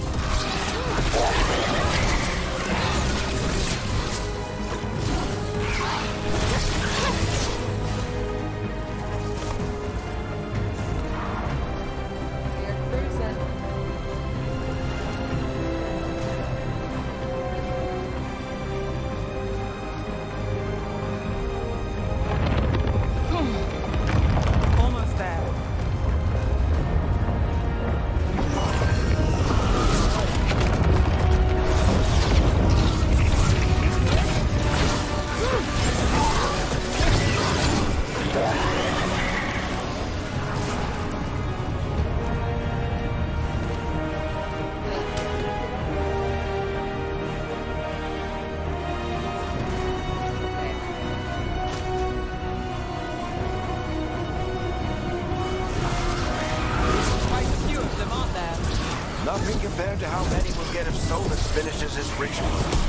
We're cruising. Nothing compared to how many we'll get if Solus finishes his ritual.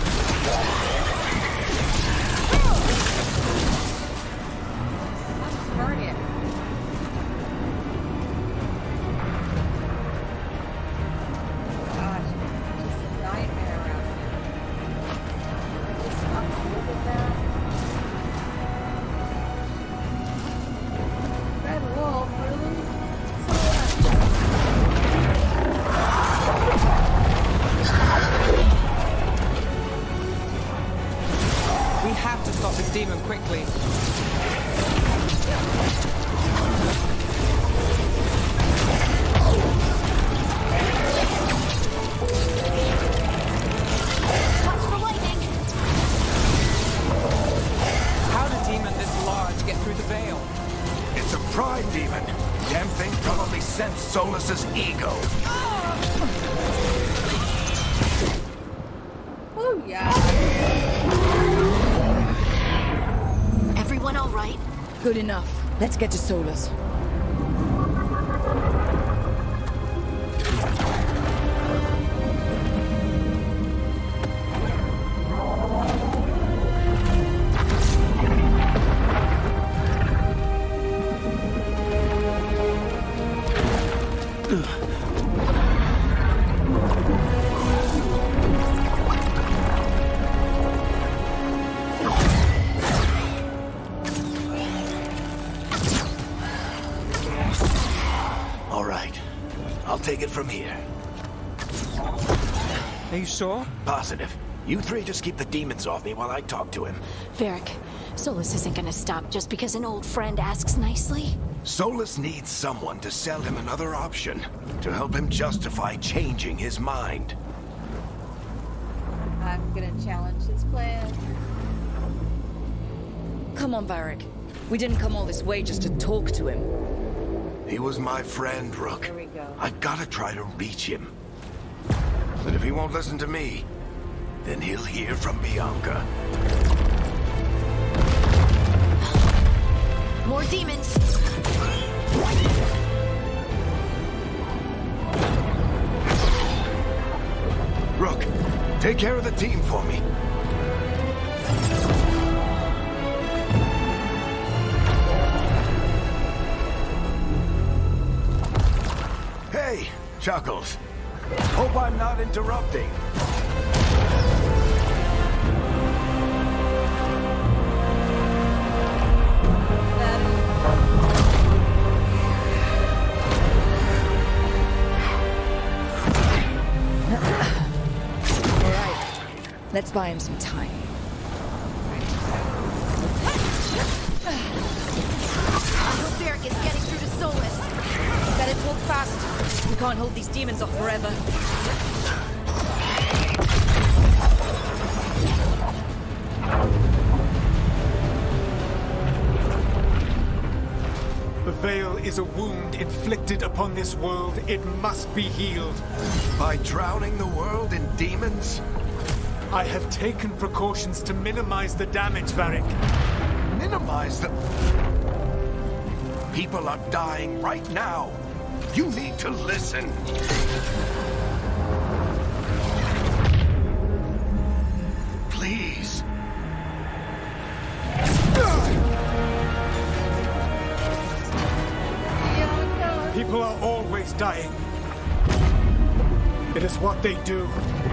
Burn it. Gosh, it's just a nightmare around here. I just stop and look at that. Red wolf, really? We have to stop this demon quickly. Watch for lightning! How did a demon this large get through the veil? It's a pride demon. Damn thing probably sensed Solus's ego. Oh, yeah. Everyone all right? Good enough. Let's get to Solus. All right. I'll take it from here. Are you sure? Positive. You three just keep the demons off me while I talk to him. Varric, Solus isn't gonna stop just because an old friend asks nicely. Solus needs someone to sell him another option, to help him justify changing his mind. I'm gonna challenge his plan. Come on, Varric. We didn't come all this way just to talk to him. He was my friend, Rook. Here we go. I gotta try to reach him. But if he won't listen to me, then he'll hear from Bianca. More demons! Rook, take care of the team for me. Hey, Chuckles. Hope I'm not interrupting. Let's buy him some time. I hope Varric is getting through to Solus. Better talk fast. We can't hold these demons off forever. The veil is a wound inflicted upon this world. It must be healed. By drowning the world in demons? I have taken precautions to minimize the damage, Varric. Minimize the... People are dying right now. You need to listen. Please. People are always dying. It is what they do.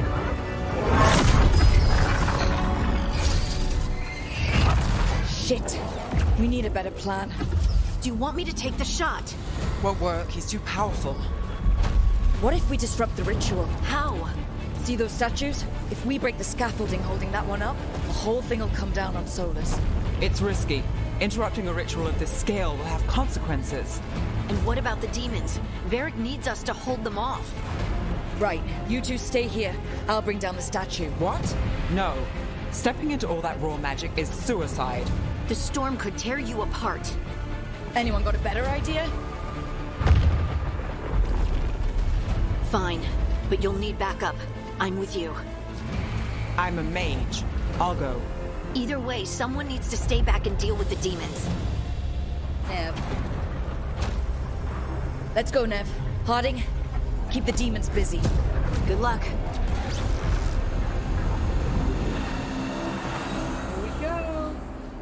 Shit. We need a better plan. Do you want me to take the shot? Won't work. He's too powerful. What if we disrupt the ritual? How? See those statues? If we break the scaffolding holding that one up, the whole thing will come down on Solus. It's risky. Interrupting a ritual of this scale will have consequences. And what about the demons? Varric needs us to hold them off. Right. You two stay here. I'll bring down the statue. What? No. Stepping into all that raw magic is suicide. The storm could tear you apart. Anyone got a better idea? Fine, but you'll need backup. I'm with you. I'm a mage. I'll go. Either way, someone needs to stay back and deal with the demons. Nev. Let's go, Nev. Harding, Keep the demons busy. Good luck. Here we go.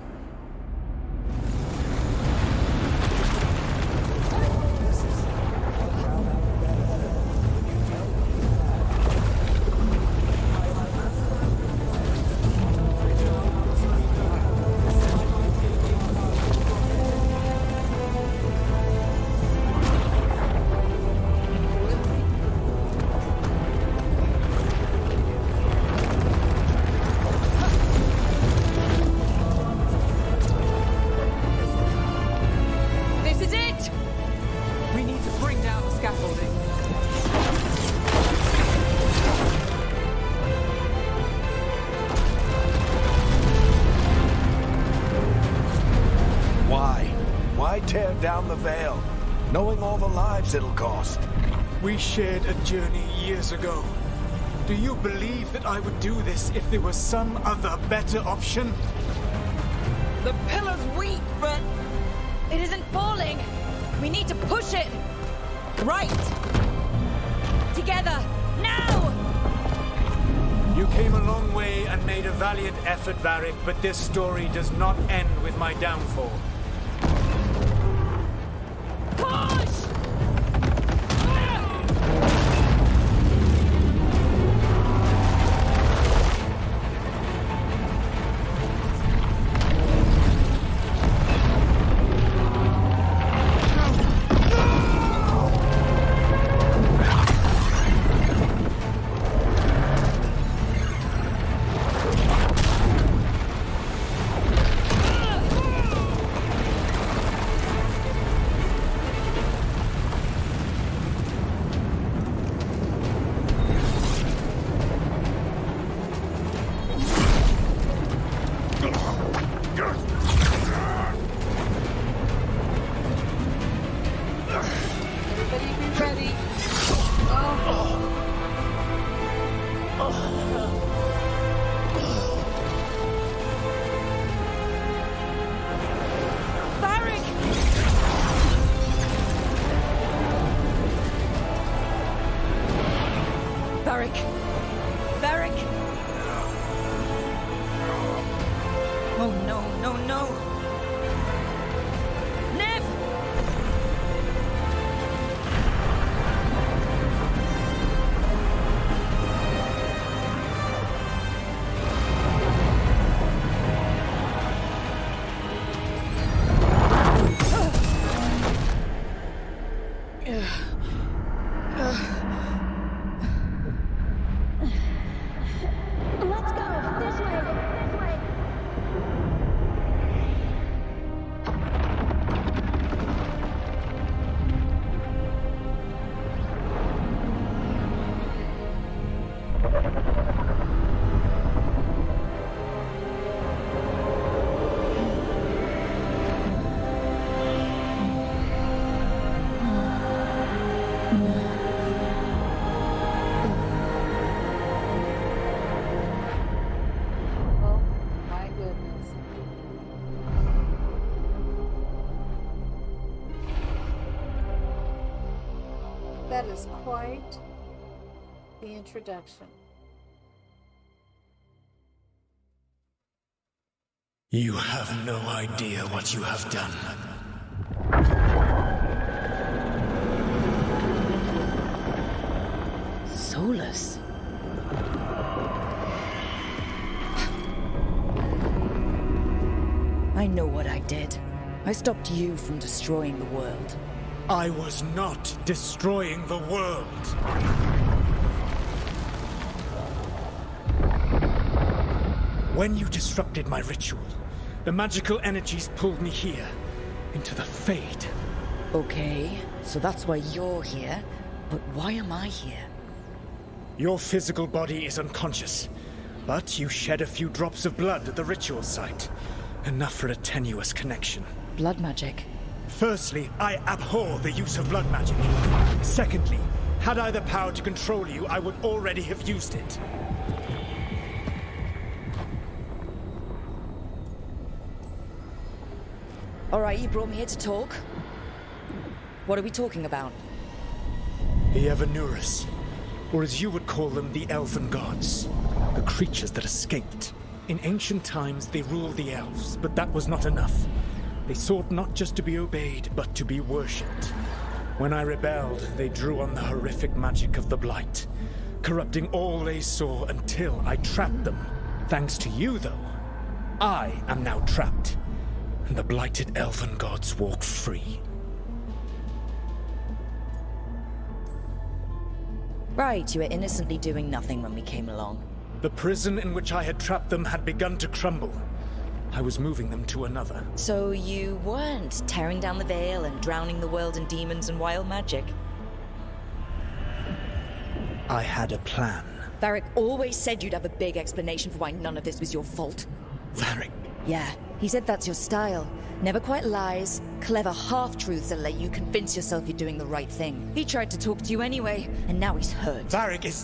Tear down the veil, knowing all the lives it'll cost. We shared a journey years ago. Do you believe that I would do this if there was some other better option? The pillar's weak, but it isn't falling. We need to push it. Right. Together. Now! You came a long way and made a valiant effort, Varric, but this story does not end with my downfall. That is quite the introduction. You have no idea what you have done. Solus. I know what I did. I stopped you from destroying the world. I was not destroying the world. When you disrupted my ritual, the magical energies pulled me here, into the Fade. Okay, so that's why you're here, but why am I here? Your physical body is unconscious, but you shed a few drops of blood at the ritual site. Enough for a tenuous connection. Blood magic? Firstly, I abhor the use of blood magic. Secondly, had I the power to control you, I would already have used it. All right, you brought me here to talk. What are we talking about? The Evanurus, or as you would call them, the Elven Gods. The creatures that escaped. In ancient times, they ruled the elves, but that was not enough. They sought not just to be obeyed, but to be worshipped. When I rebelled, they drew on the horrific magic of the Blight, corrupting all they saw until I trapped them. Thanks to you, though, I am now trapped, and the blighted Elven Gods walk free. Right, you were innocently doing nothing when we came along. The prison in which I had trapped them had begun to crumble. I was moving them to another. So you weren't tearing down the veil and drowning the world in demons and wild magic? I had a plan. Varric always said you'd have a big explanation for why none of this was your fault. Varric? Yeah, he said that's your style. Never quite lies, clever half-truths that let you convince yourself you're doing the right thing. He tried to talk to you anyway, and now he's hurt. Varric is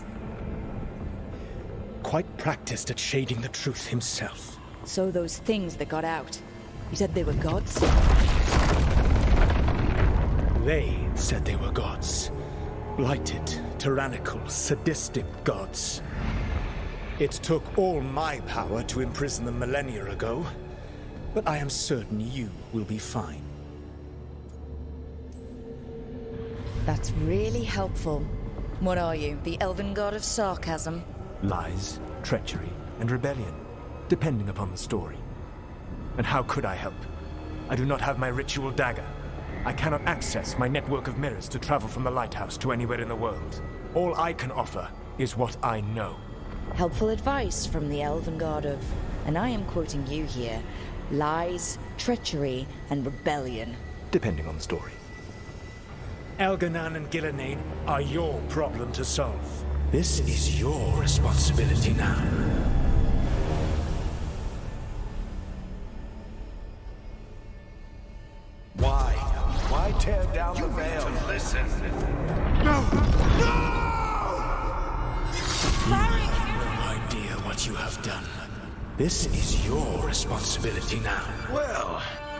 quite practiced at shading the truth himself. So those things that got out, you said they were gods? They said they were gods. Blighted, tyrannical, sadistic gods. It took all my power to imprison them millennia ago, but I am certain you will be fine. That's really helpful. What are you, the elven god of sarcasm? Lies, treachery, and rebellion, depending upon the story. And how could I help? I do not have my ritual dagger. I cannot access my network of mirrors to travel from the lighthouse to anywhere in the world. All I can offer is what I know. Helpful advice from the elven god of, and I am quoting you here, lies, treachery, and rebellion. Depending on the story. Elganan and Gillenane are your problem to solve. This is your responsibility now. Why? Why tear down the veil? Listen. No! No! You have no idea what you have done. This is your responsibility now. Well,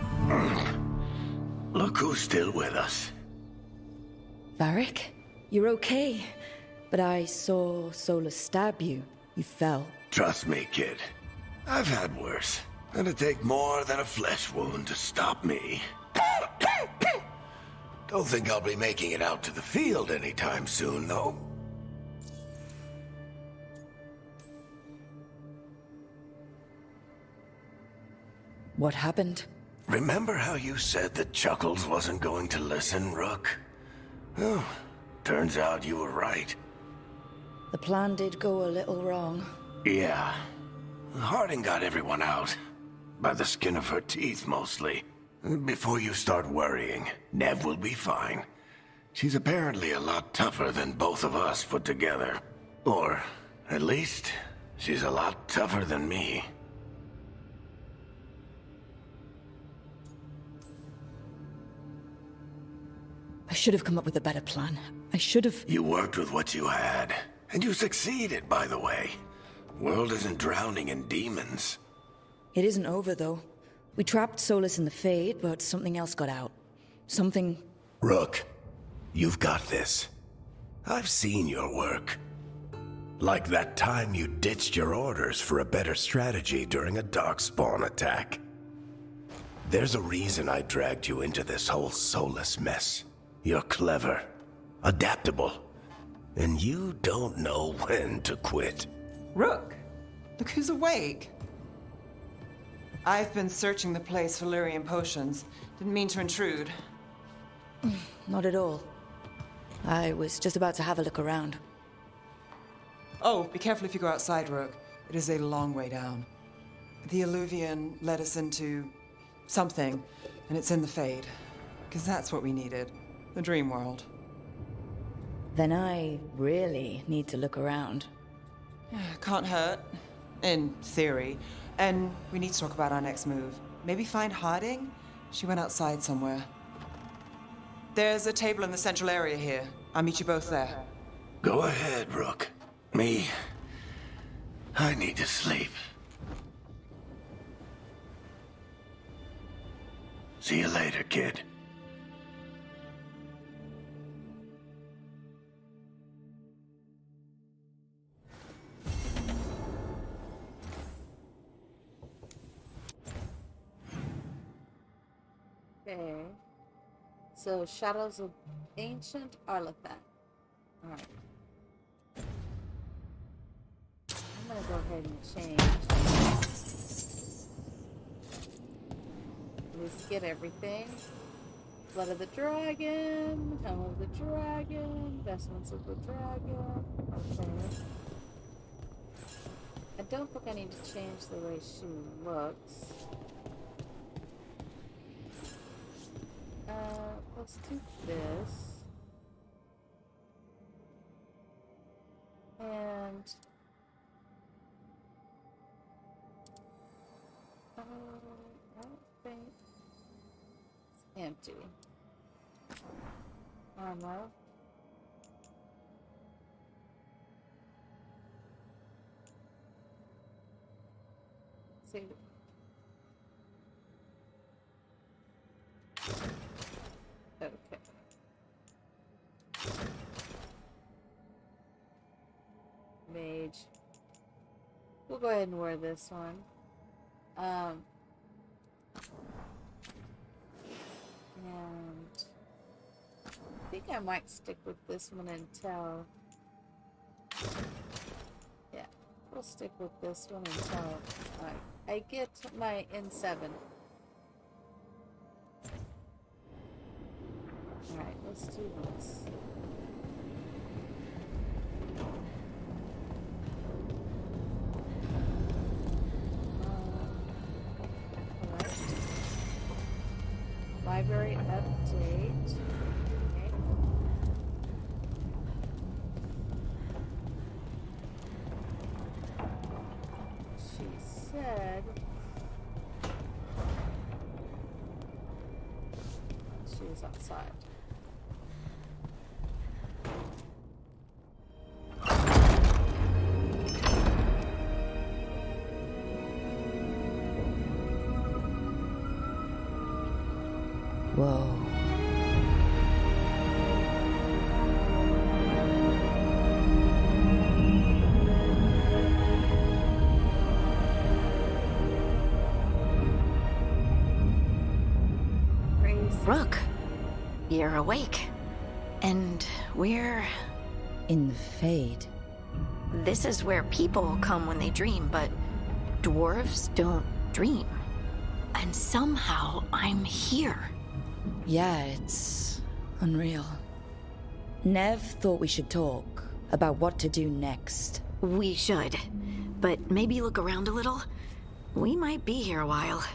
look who's still with us. Varric, you're okay. But I saw Solus stab you. You fell. Trust me, kid. I've had worse. It'd take more than a flesh wound to stop me. Don't think I'll be making it out to the field anytime soon, though. What happened? Remember how you said that Chuckles wasn't going to listen, Rook? Well, turns out you were right. The plan did go a little wrong. Yeah. Harding got everyone out. By the skin of her teeth, mostly. Before you start worrying, Nev will be fine. She's apparently a lot tougher than both of us put together. Or, at least, she's a lot tougher than me. I should have come up with a better plan. I should have... You worked with what you had. And you succeeded, by the way. World isn't drowning in demons. It isn't over, though. We trapped Solus in the Fade, but something else got out. Something... Rook, you've got this. I've seen your work. Like that time you ditched your orders for a better strategy during a darkspawn attack. There's a reason I dragged you into this whole Solus mess. You're clever, adaptable, and you don't know when to quit. Rook, look who's awake. I've been searching the place for Lyrian potions. Didn't mean to intrude. Not at all. I was just about to have a look around. Oh, be careful if you go outside, Rook. It is a long way down. The Illuvian led us into something, and it's in the Fade. Because that's what we needed. The dream world. Then I really need to look around. Can't hurt. In theory. And we need to talk about our next move. Maybe find Harding? She went outside somewhere. There's a table in the central area here. I'll meet you both there. Go ahead, Rook. Me, I need to sleep. See you later, kid. Okay. So, Shadows of Ancient Artifact. Alright. I'm gonna go ahead and change. Let's get everything. Blood of the Dragon, Helm of the Dragon, Vestments of the Dragon. Okay. I don't think I need to change the way she looks. Uh, let's do this. And uh, I don't think it's empty. Armor. See. Okay. Mage. We'll go ahead and wear this one. Um, and I think I might stick with this one until, yeah, we'll stick with this one until I, I get my N seven. Alright, let's do this. Library update. Okay. She said she was outside. Whoa. Rook, you're awake. And we're... in the Fade. This is where people come when they dream, but dwarves don't dream. And somehow I'm here. Yeah, it's unreal. Nev thought we should talk about what to do next. We should. But maybe look around a little. We might be here a while.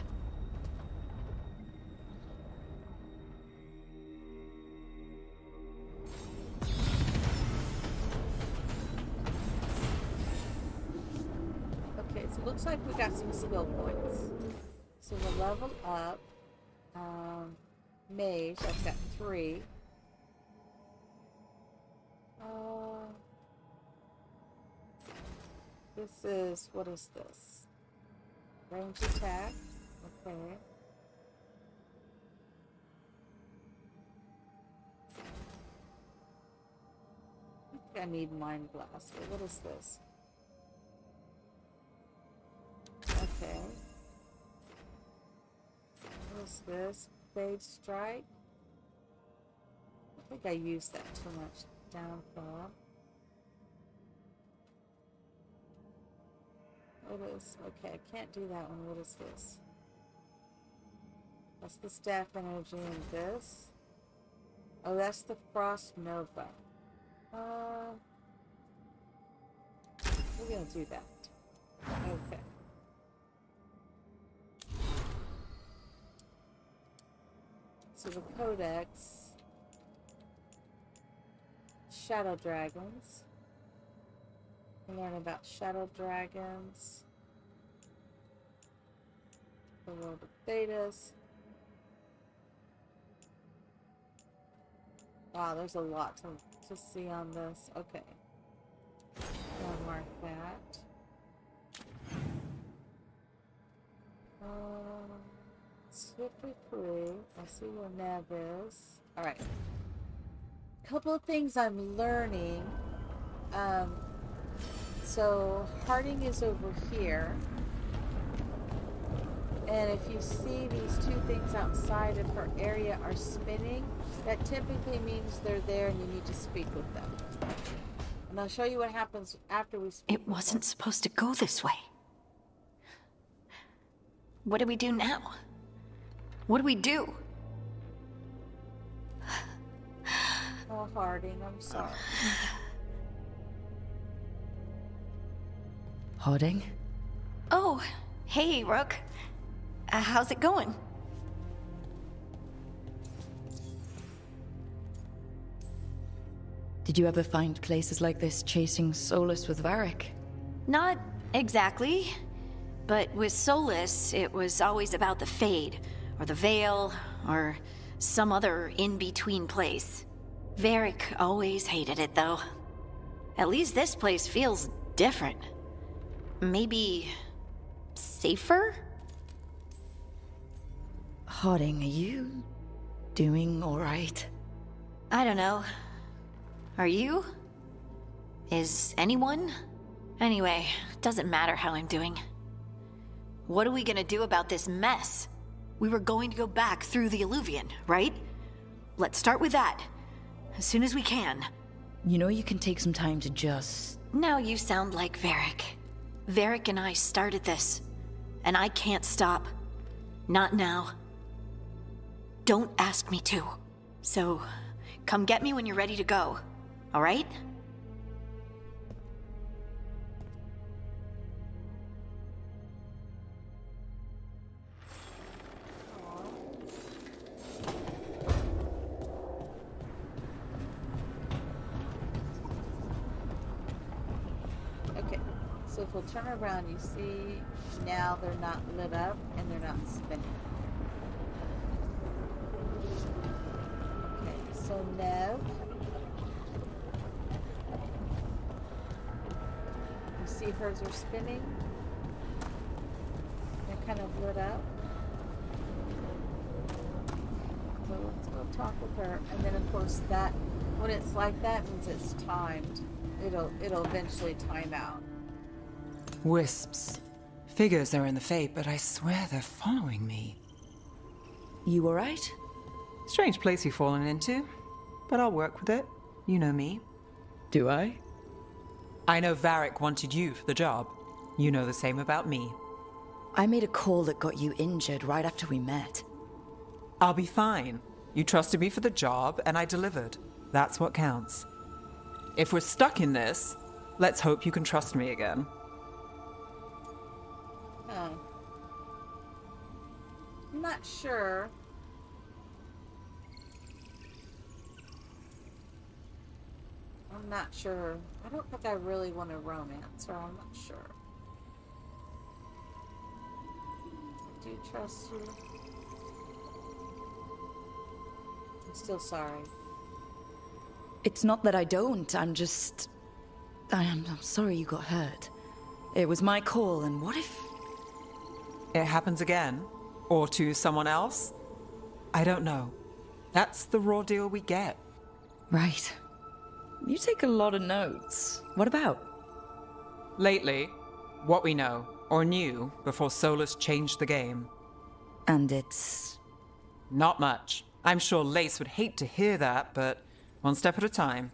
Okay, so it looks like we got some skill points. So we'll level up. Um, Mage, I've got three. Uh, this is, what is this? Range attack. Okay. I think I need Mind Blast, but what is this? Okay. What is this? Fade Strike? I think I used that too much. Downfall. What is... Okay, I can't do that one. What is this? That's the staff energy and this. Oh, that's the Frost Nova. Uh... We're gonna do that. Okay. So the Codex, Shadow Dragons. We learn about Shadow Dragons, the World of Thedas. Wow, there's a lot to, to see on this. Okay. I'll mark that. Um, typically, I see where Nav is. Alright. Couple of things I'm learning. Um, so, Harding is over here. And if you see these two things outside of her area are spinning, that typically means they're there and you need to speak with them. And I'll show you what happens after we speak. It wasn't supposed to go this way. What do we do now? What do we do? Oh, Harding, I'm sorry. Harding? Oh, hey, Rook. Uh, how's it going? Did you ever find places like this chasing Solus with Varric? Not exactly. But with Solus, it was always about the Fade, or the Veil, or some other in-between place. Varric always hated it, though. At least this place feels different. Maybe... safer? Harding, are you doing all right? I don't know. Are you? Is anyone? Anyway, doesn't matter how I'm doing. What are we gonna do about this mess? We were going to go back through the Alluvion, right? Let's start with that. As soon as we can. You know you can take some time to just... Now you sound like Varric. Varric and I started this. And I can't stop. Not now. Don't ask me to. So, come get me when you're ready to go. All right? Okay, so if we'll turn around, you see now they're not lit up and they're not spinning. Okay, so Nev, you see hers are spinning. They're kind of lit up. So let's go talk with her, and then of course that when it's like that means it's timed. It'll it'll eventually time out. Wisps. Figures are in the Fate, but I swear they're following me. You alright? Strange place you've fallen into, but I'll work with it. You know me. Do I? I know Varric wanted you for the job. You know the same about me. I made a call that got you injured right after we met. I'll be fine. You trusted me for the job, and I delivered. That's what counts. If we're stuck in this, let's hope you can trust me again. Oh. I'm not sure. I'm not sure. I don't think I really want a romance, or I'm not sure. I do trust you. I'm still sorry. It's not that I don't, I'm just... I'm, I'm sorry you got hurt. It was my call, and what if... It happens again? Or to someone else? I don't know. That's the raw deal we get. Right. You take a lot of notes. What about? Lately, what we know, or knew, before Solus changed the game. And it's... Not much. I'm sure Lace would hate to hear that, but one step at a time.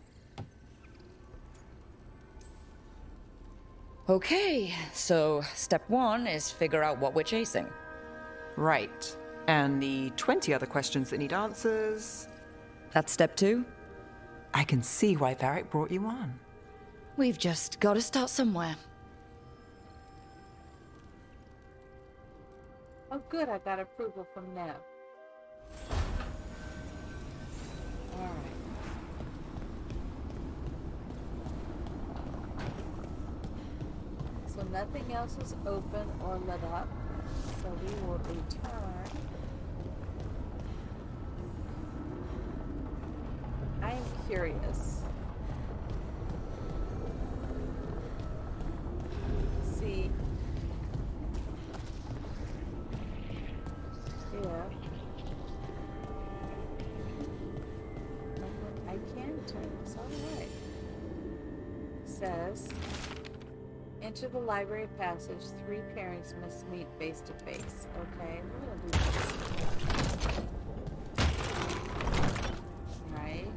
Okay, so step one is figure out what we're chasing. Right. And the twenty other questions that need answers... That's step two? I can see why Varric brought you on. We've just got to start somewhere. Oh good, I got approval from Nev. Alright. So nothing else is open or lit up. So we will return. I am curious. See if I can turn this all right. Says Enter the library passage. Three pairings must meet face to face. Okay, we're gonna do this. Right.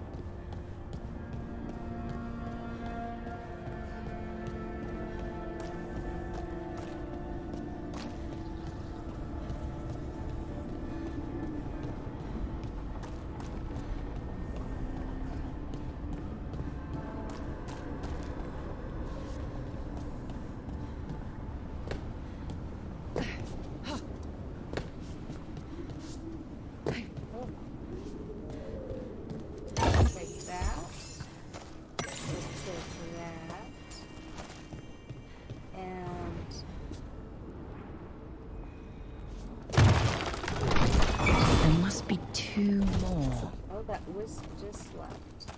Two more. Oh, that wisp just left.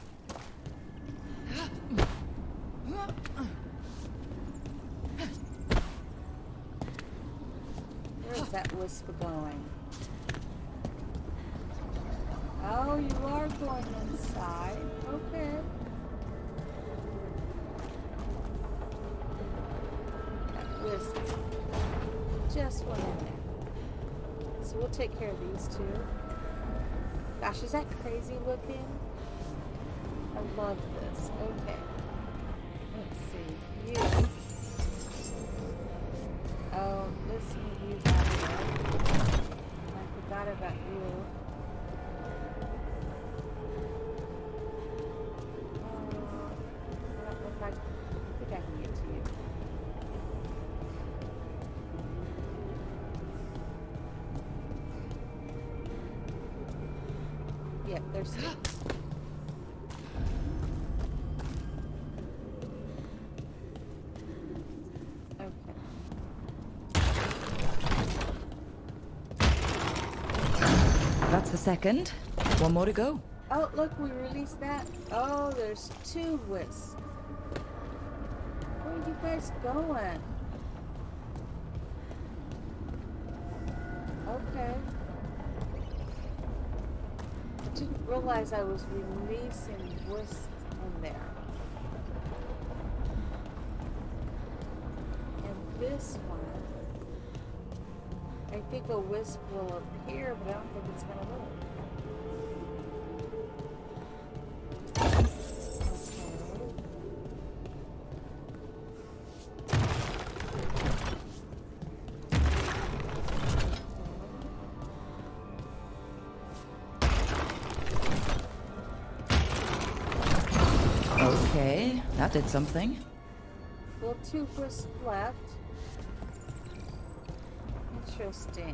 Where is that wisp going? Oh, you are going inside. Okay. That wisp just went in there. So we'll take care of these two. Gosh, is that crazy looking? I love this. Okay. Let's see. You. Oh, this one you got it. I forgot about you. Oh, I don't know if I, I think I can get to you. Yeah, there's six. Okay. That's the second. One more to go. Oh, look, we released that. Oh, there's two wisps. Where are you guys going? Okay. I didn't realize I was releasing wisps in there. And this one, I think a wisp will appear, but I don't think it's gonna work. Okay, that did something. Well, two wisps left. Interesting.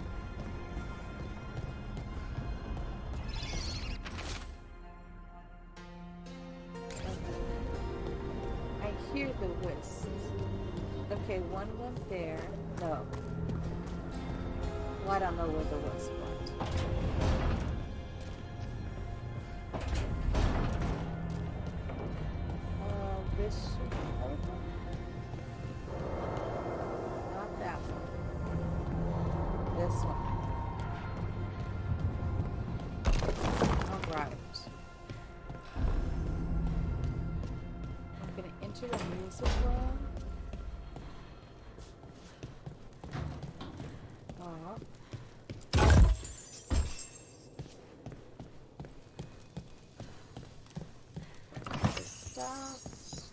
I hear the wisps. Okay, one went there. No. Well, I don't know where the wisp went. Uh, this should be open. Not that one. This one. All right. I'm gonna enter the music room. Aw. Stop.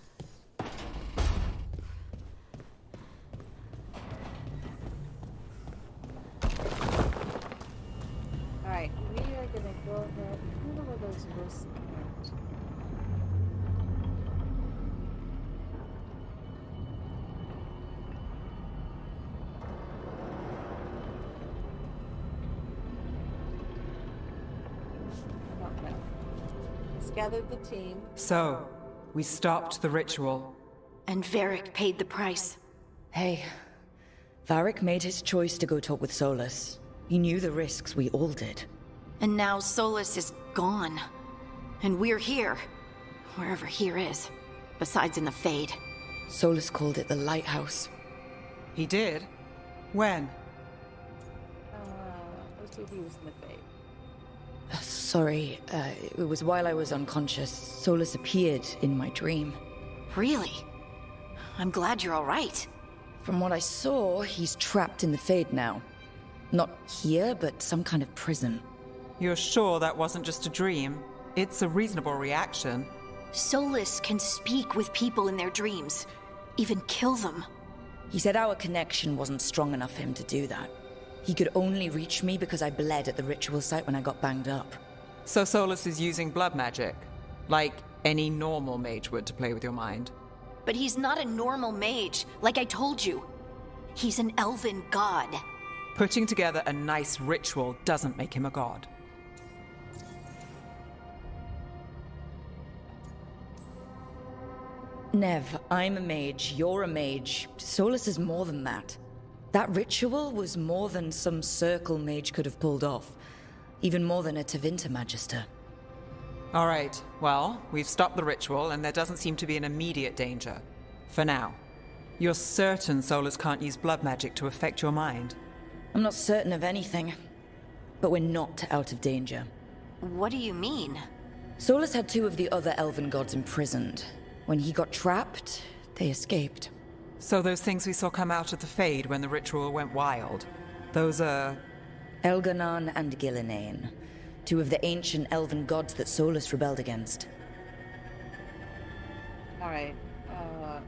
Alright, we are gonna go ahead. I don't know where those wisps went. I don't know. Let's gather the team. So, we stopped the ritual. And Varric paid the price. Hey, Varric made his choice to go talk with Solus. He knew the risks, we all did. And now Solus is gone. And we're here. Wherever here is. Besides in the Fade. Solus called it the Lighthouse. He did? When? Uh, let's see if he was in the Fade. Uh, sorry, uh, it was while I was unconscious. Solus appeared in my dream. Really? I'm glad you're all right. From what I saw, he's trapped in the Fade now. Not here, but some kind of prison. You're sure that wasn't just a dream? It's a reasonable reaction. Solus can speak with people in their dreams, even kill them. He said our connection wasn't strong enough for him to do that. He could only reach me because I bled at the ritual site when I got banged up. So Solus is using blood magic, like any normal mage would to play with your mind. But he's not a normal mage, like I told you. He's an elven god. Putting together a nice ritual doesn't make him a god. Nev, I'm a mage, you're a mage. Solus is more than that. That ritual was more than some circle mage could have pulled off. Even more than a Tevinter Magister. All right, well, we've stopped the ritual and there doesn't seem to be an immediate danger. For now. You're certain Solus can't use blood magic to affect your mind? I'm not certain of anything. But we're not out of danger. What do you mean? Solus had two of the other elven gods imprisoned. When he got trapped, they escaped. So those things we saw come out of the Fade when the ritual went wild, those are... Elganon and Gillinane, two of the ancient elven gods that Solus rebelled against. Alright, uh...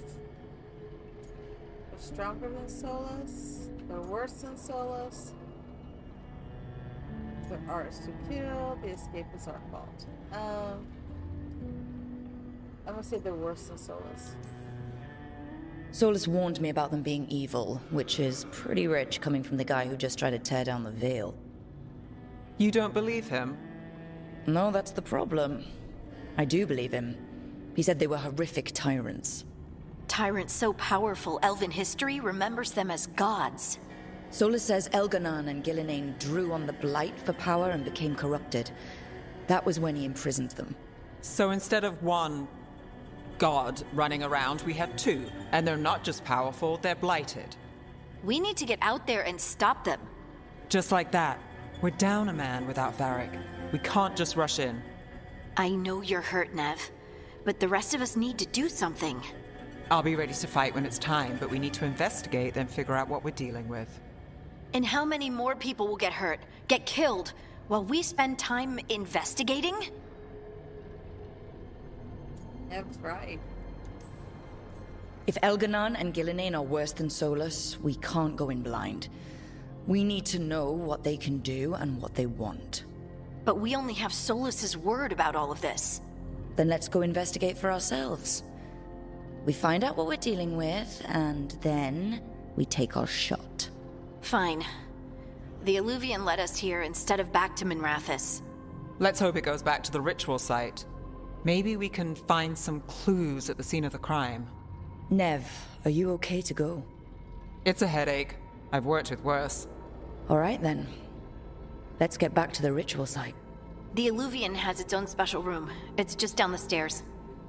they're stronger than Solus, they're worse than Solus. They're ours to kill, the escape is our fault. Um... I'm gonna say they're worse than Solus. Solus warned me about them being evil, which is pretty rich coming from the guy who just tried to tear down the Veil. You don't believe him? No, that's the problem. I do believe him. He said they were horrific tyrants. Tyrants so powerful, elven history remembers them as gods. Solus says Elganon and Gillinane drew on the Blight for power and became corrupted. That was when he imprisoned them. So instead of one god running around, we have two. And they're not just powerful, they're blighted. We need to get out there and stop them. Just like that. We're down a man without Varric. We can't just rush in. I know you're hurt, Nev. But the rest of us need to do something. I'll be ready to fight when it's time, but we need to investigate, then figure out what we're dealing with. And how many more people will get hurt, get killed, while we spend time investigating? Nev's right. If Elganon and Gillinane are worse than Solus, we can't go in blind. We need to know what they can do and what they want. But we only have Solus's word about all of this. Then let's go investigate for ourselves. We find out what we're dealing with, and then we take our shot. Fine. The Illuvian led us here instead of back to Minrathous. Let's hope it goes back to the ritual site. Maybe we can find some clues at the scene of the crime. Nev, are you okay to go? It's a headache. I've worked with worse. All right then. Let's get back to the ritual site. The Illuvian has its own special room. It's just down the stairs.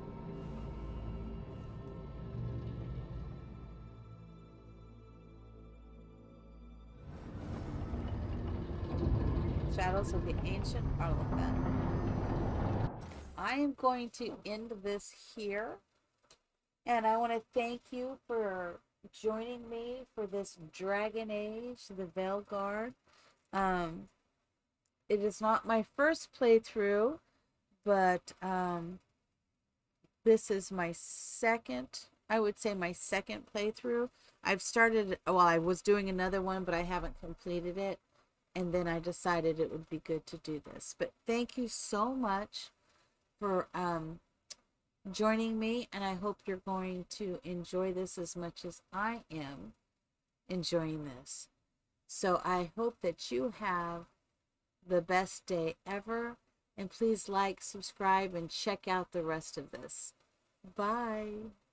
Shadows of the Ancient Arlequin. I am going to end this here. And I want to thank you for joining me for this Dragon Age, the Veilguard. Um, it is not my first playthrough, but um, this is my second, I would say my second playthrough. I've started, well, I was doing another one, but I haven't completed it. And then I decided it would be good to do this. But thank you so much for um, joining me, and I hope you're going to enjoy this as much as I am enjoying this. So I hope that you have the best day ever, and please like, subscribe, and check out the rest of this. Bye.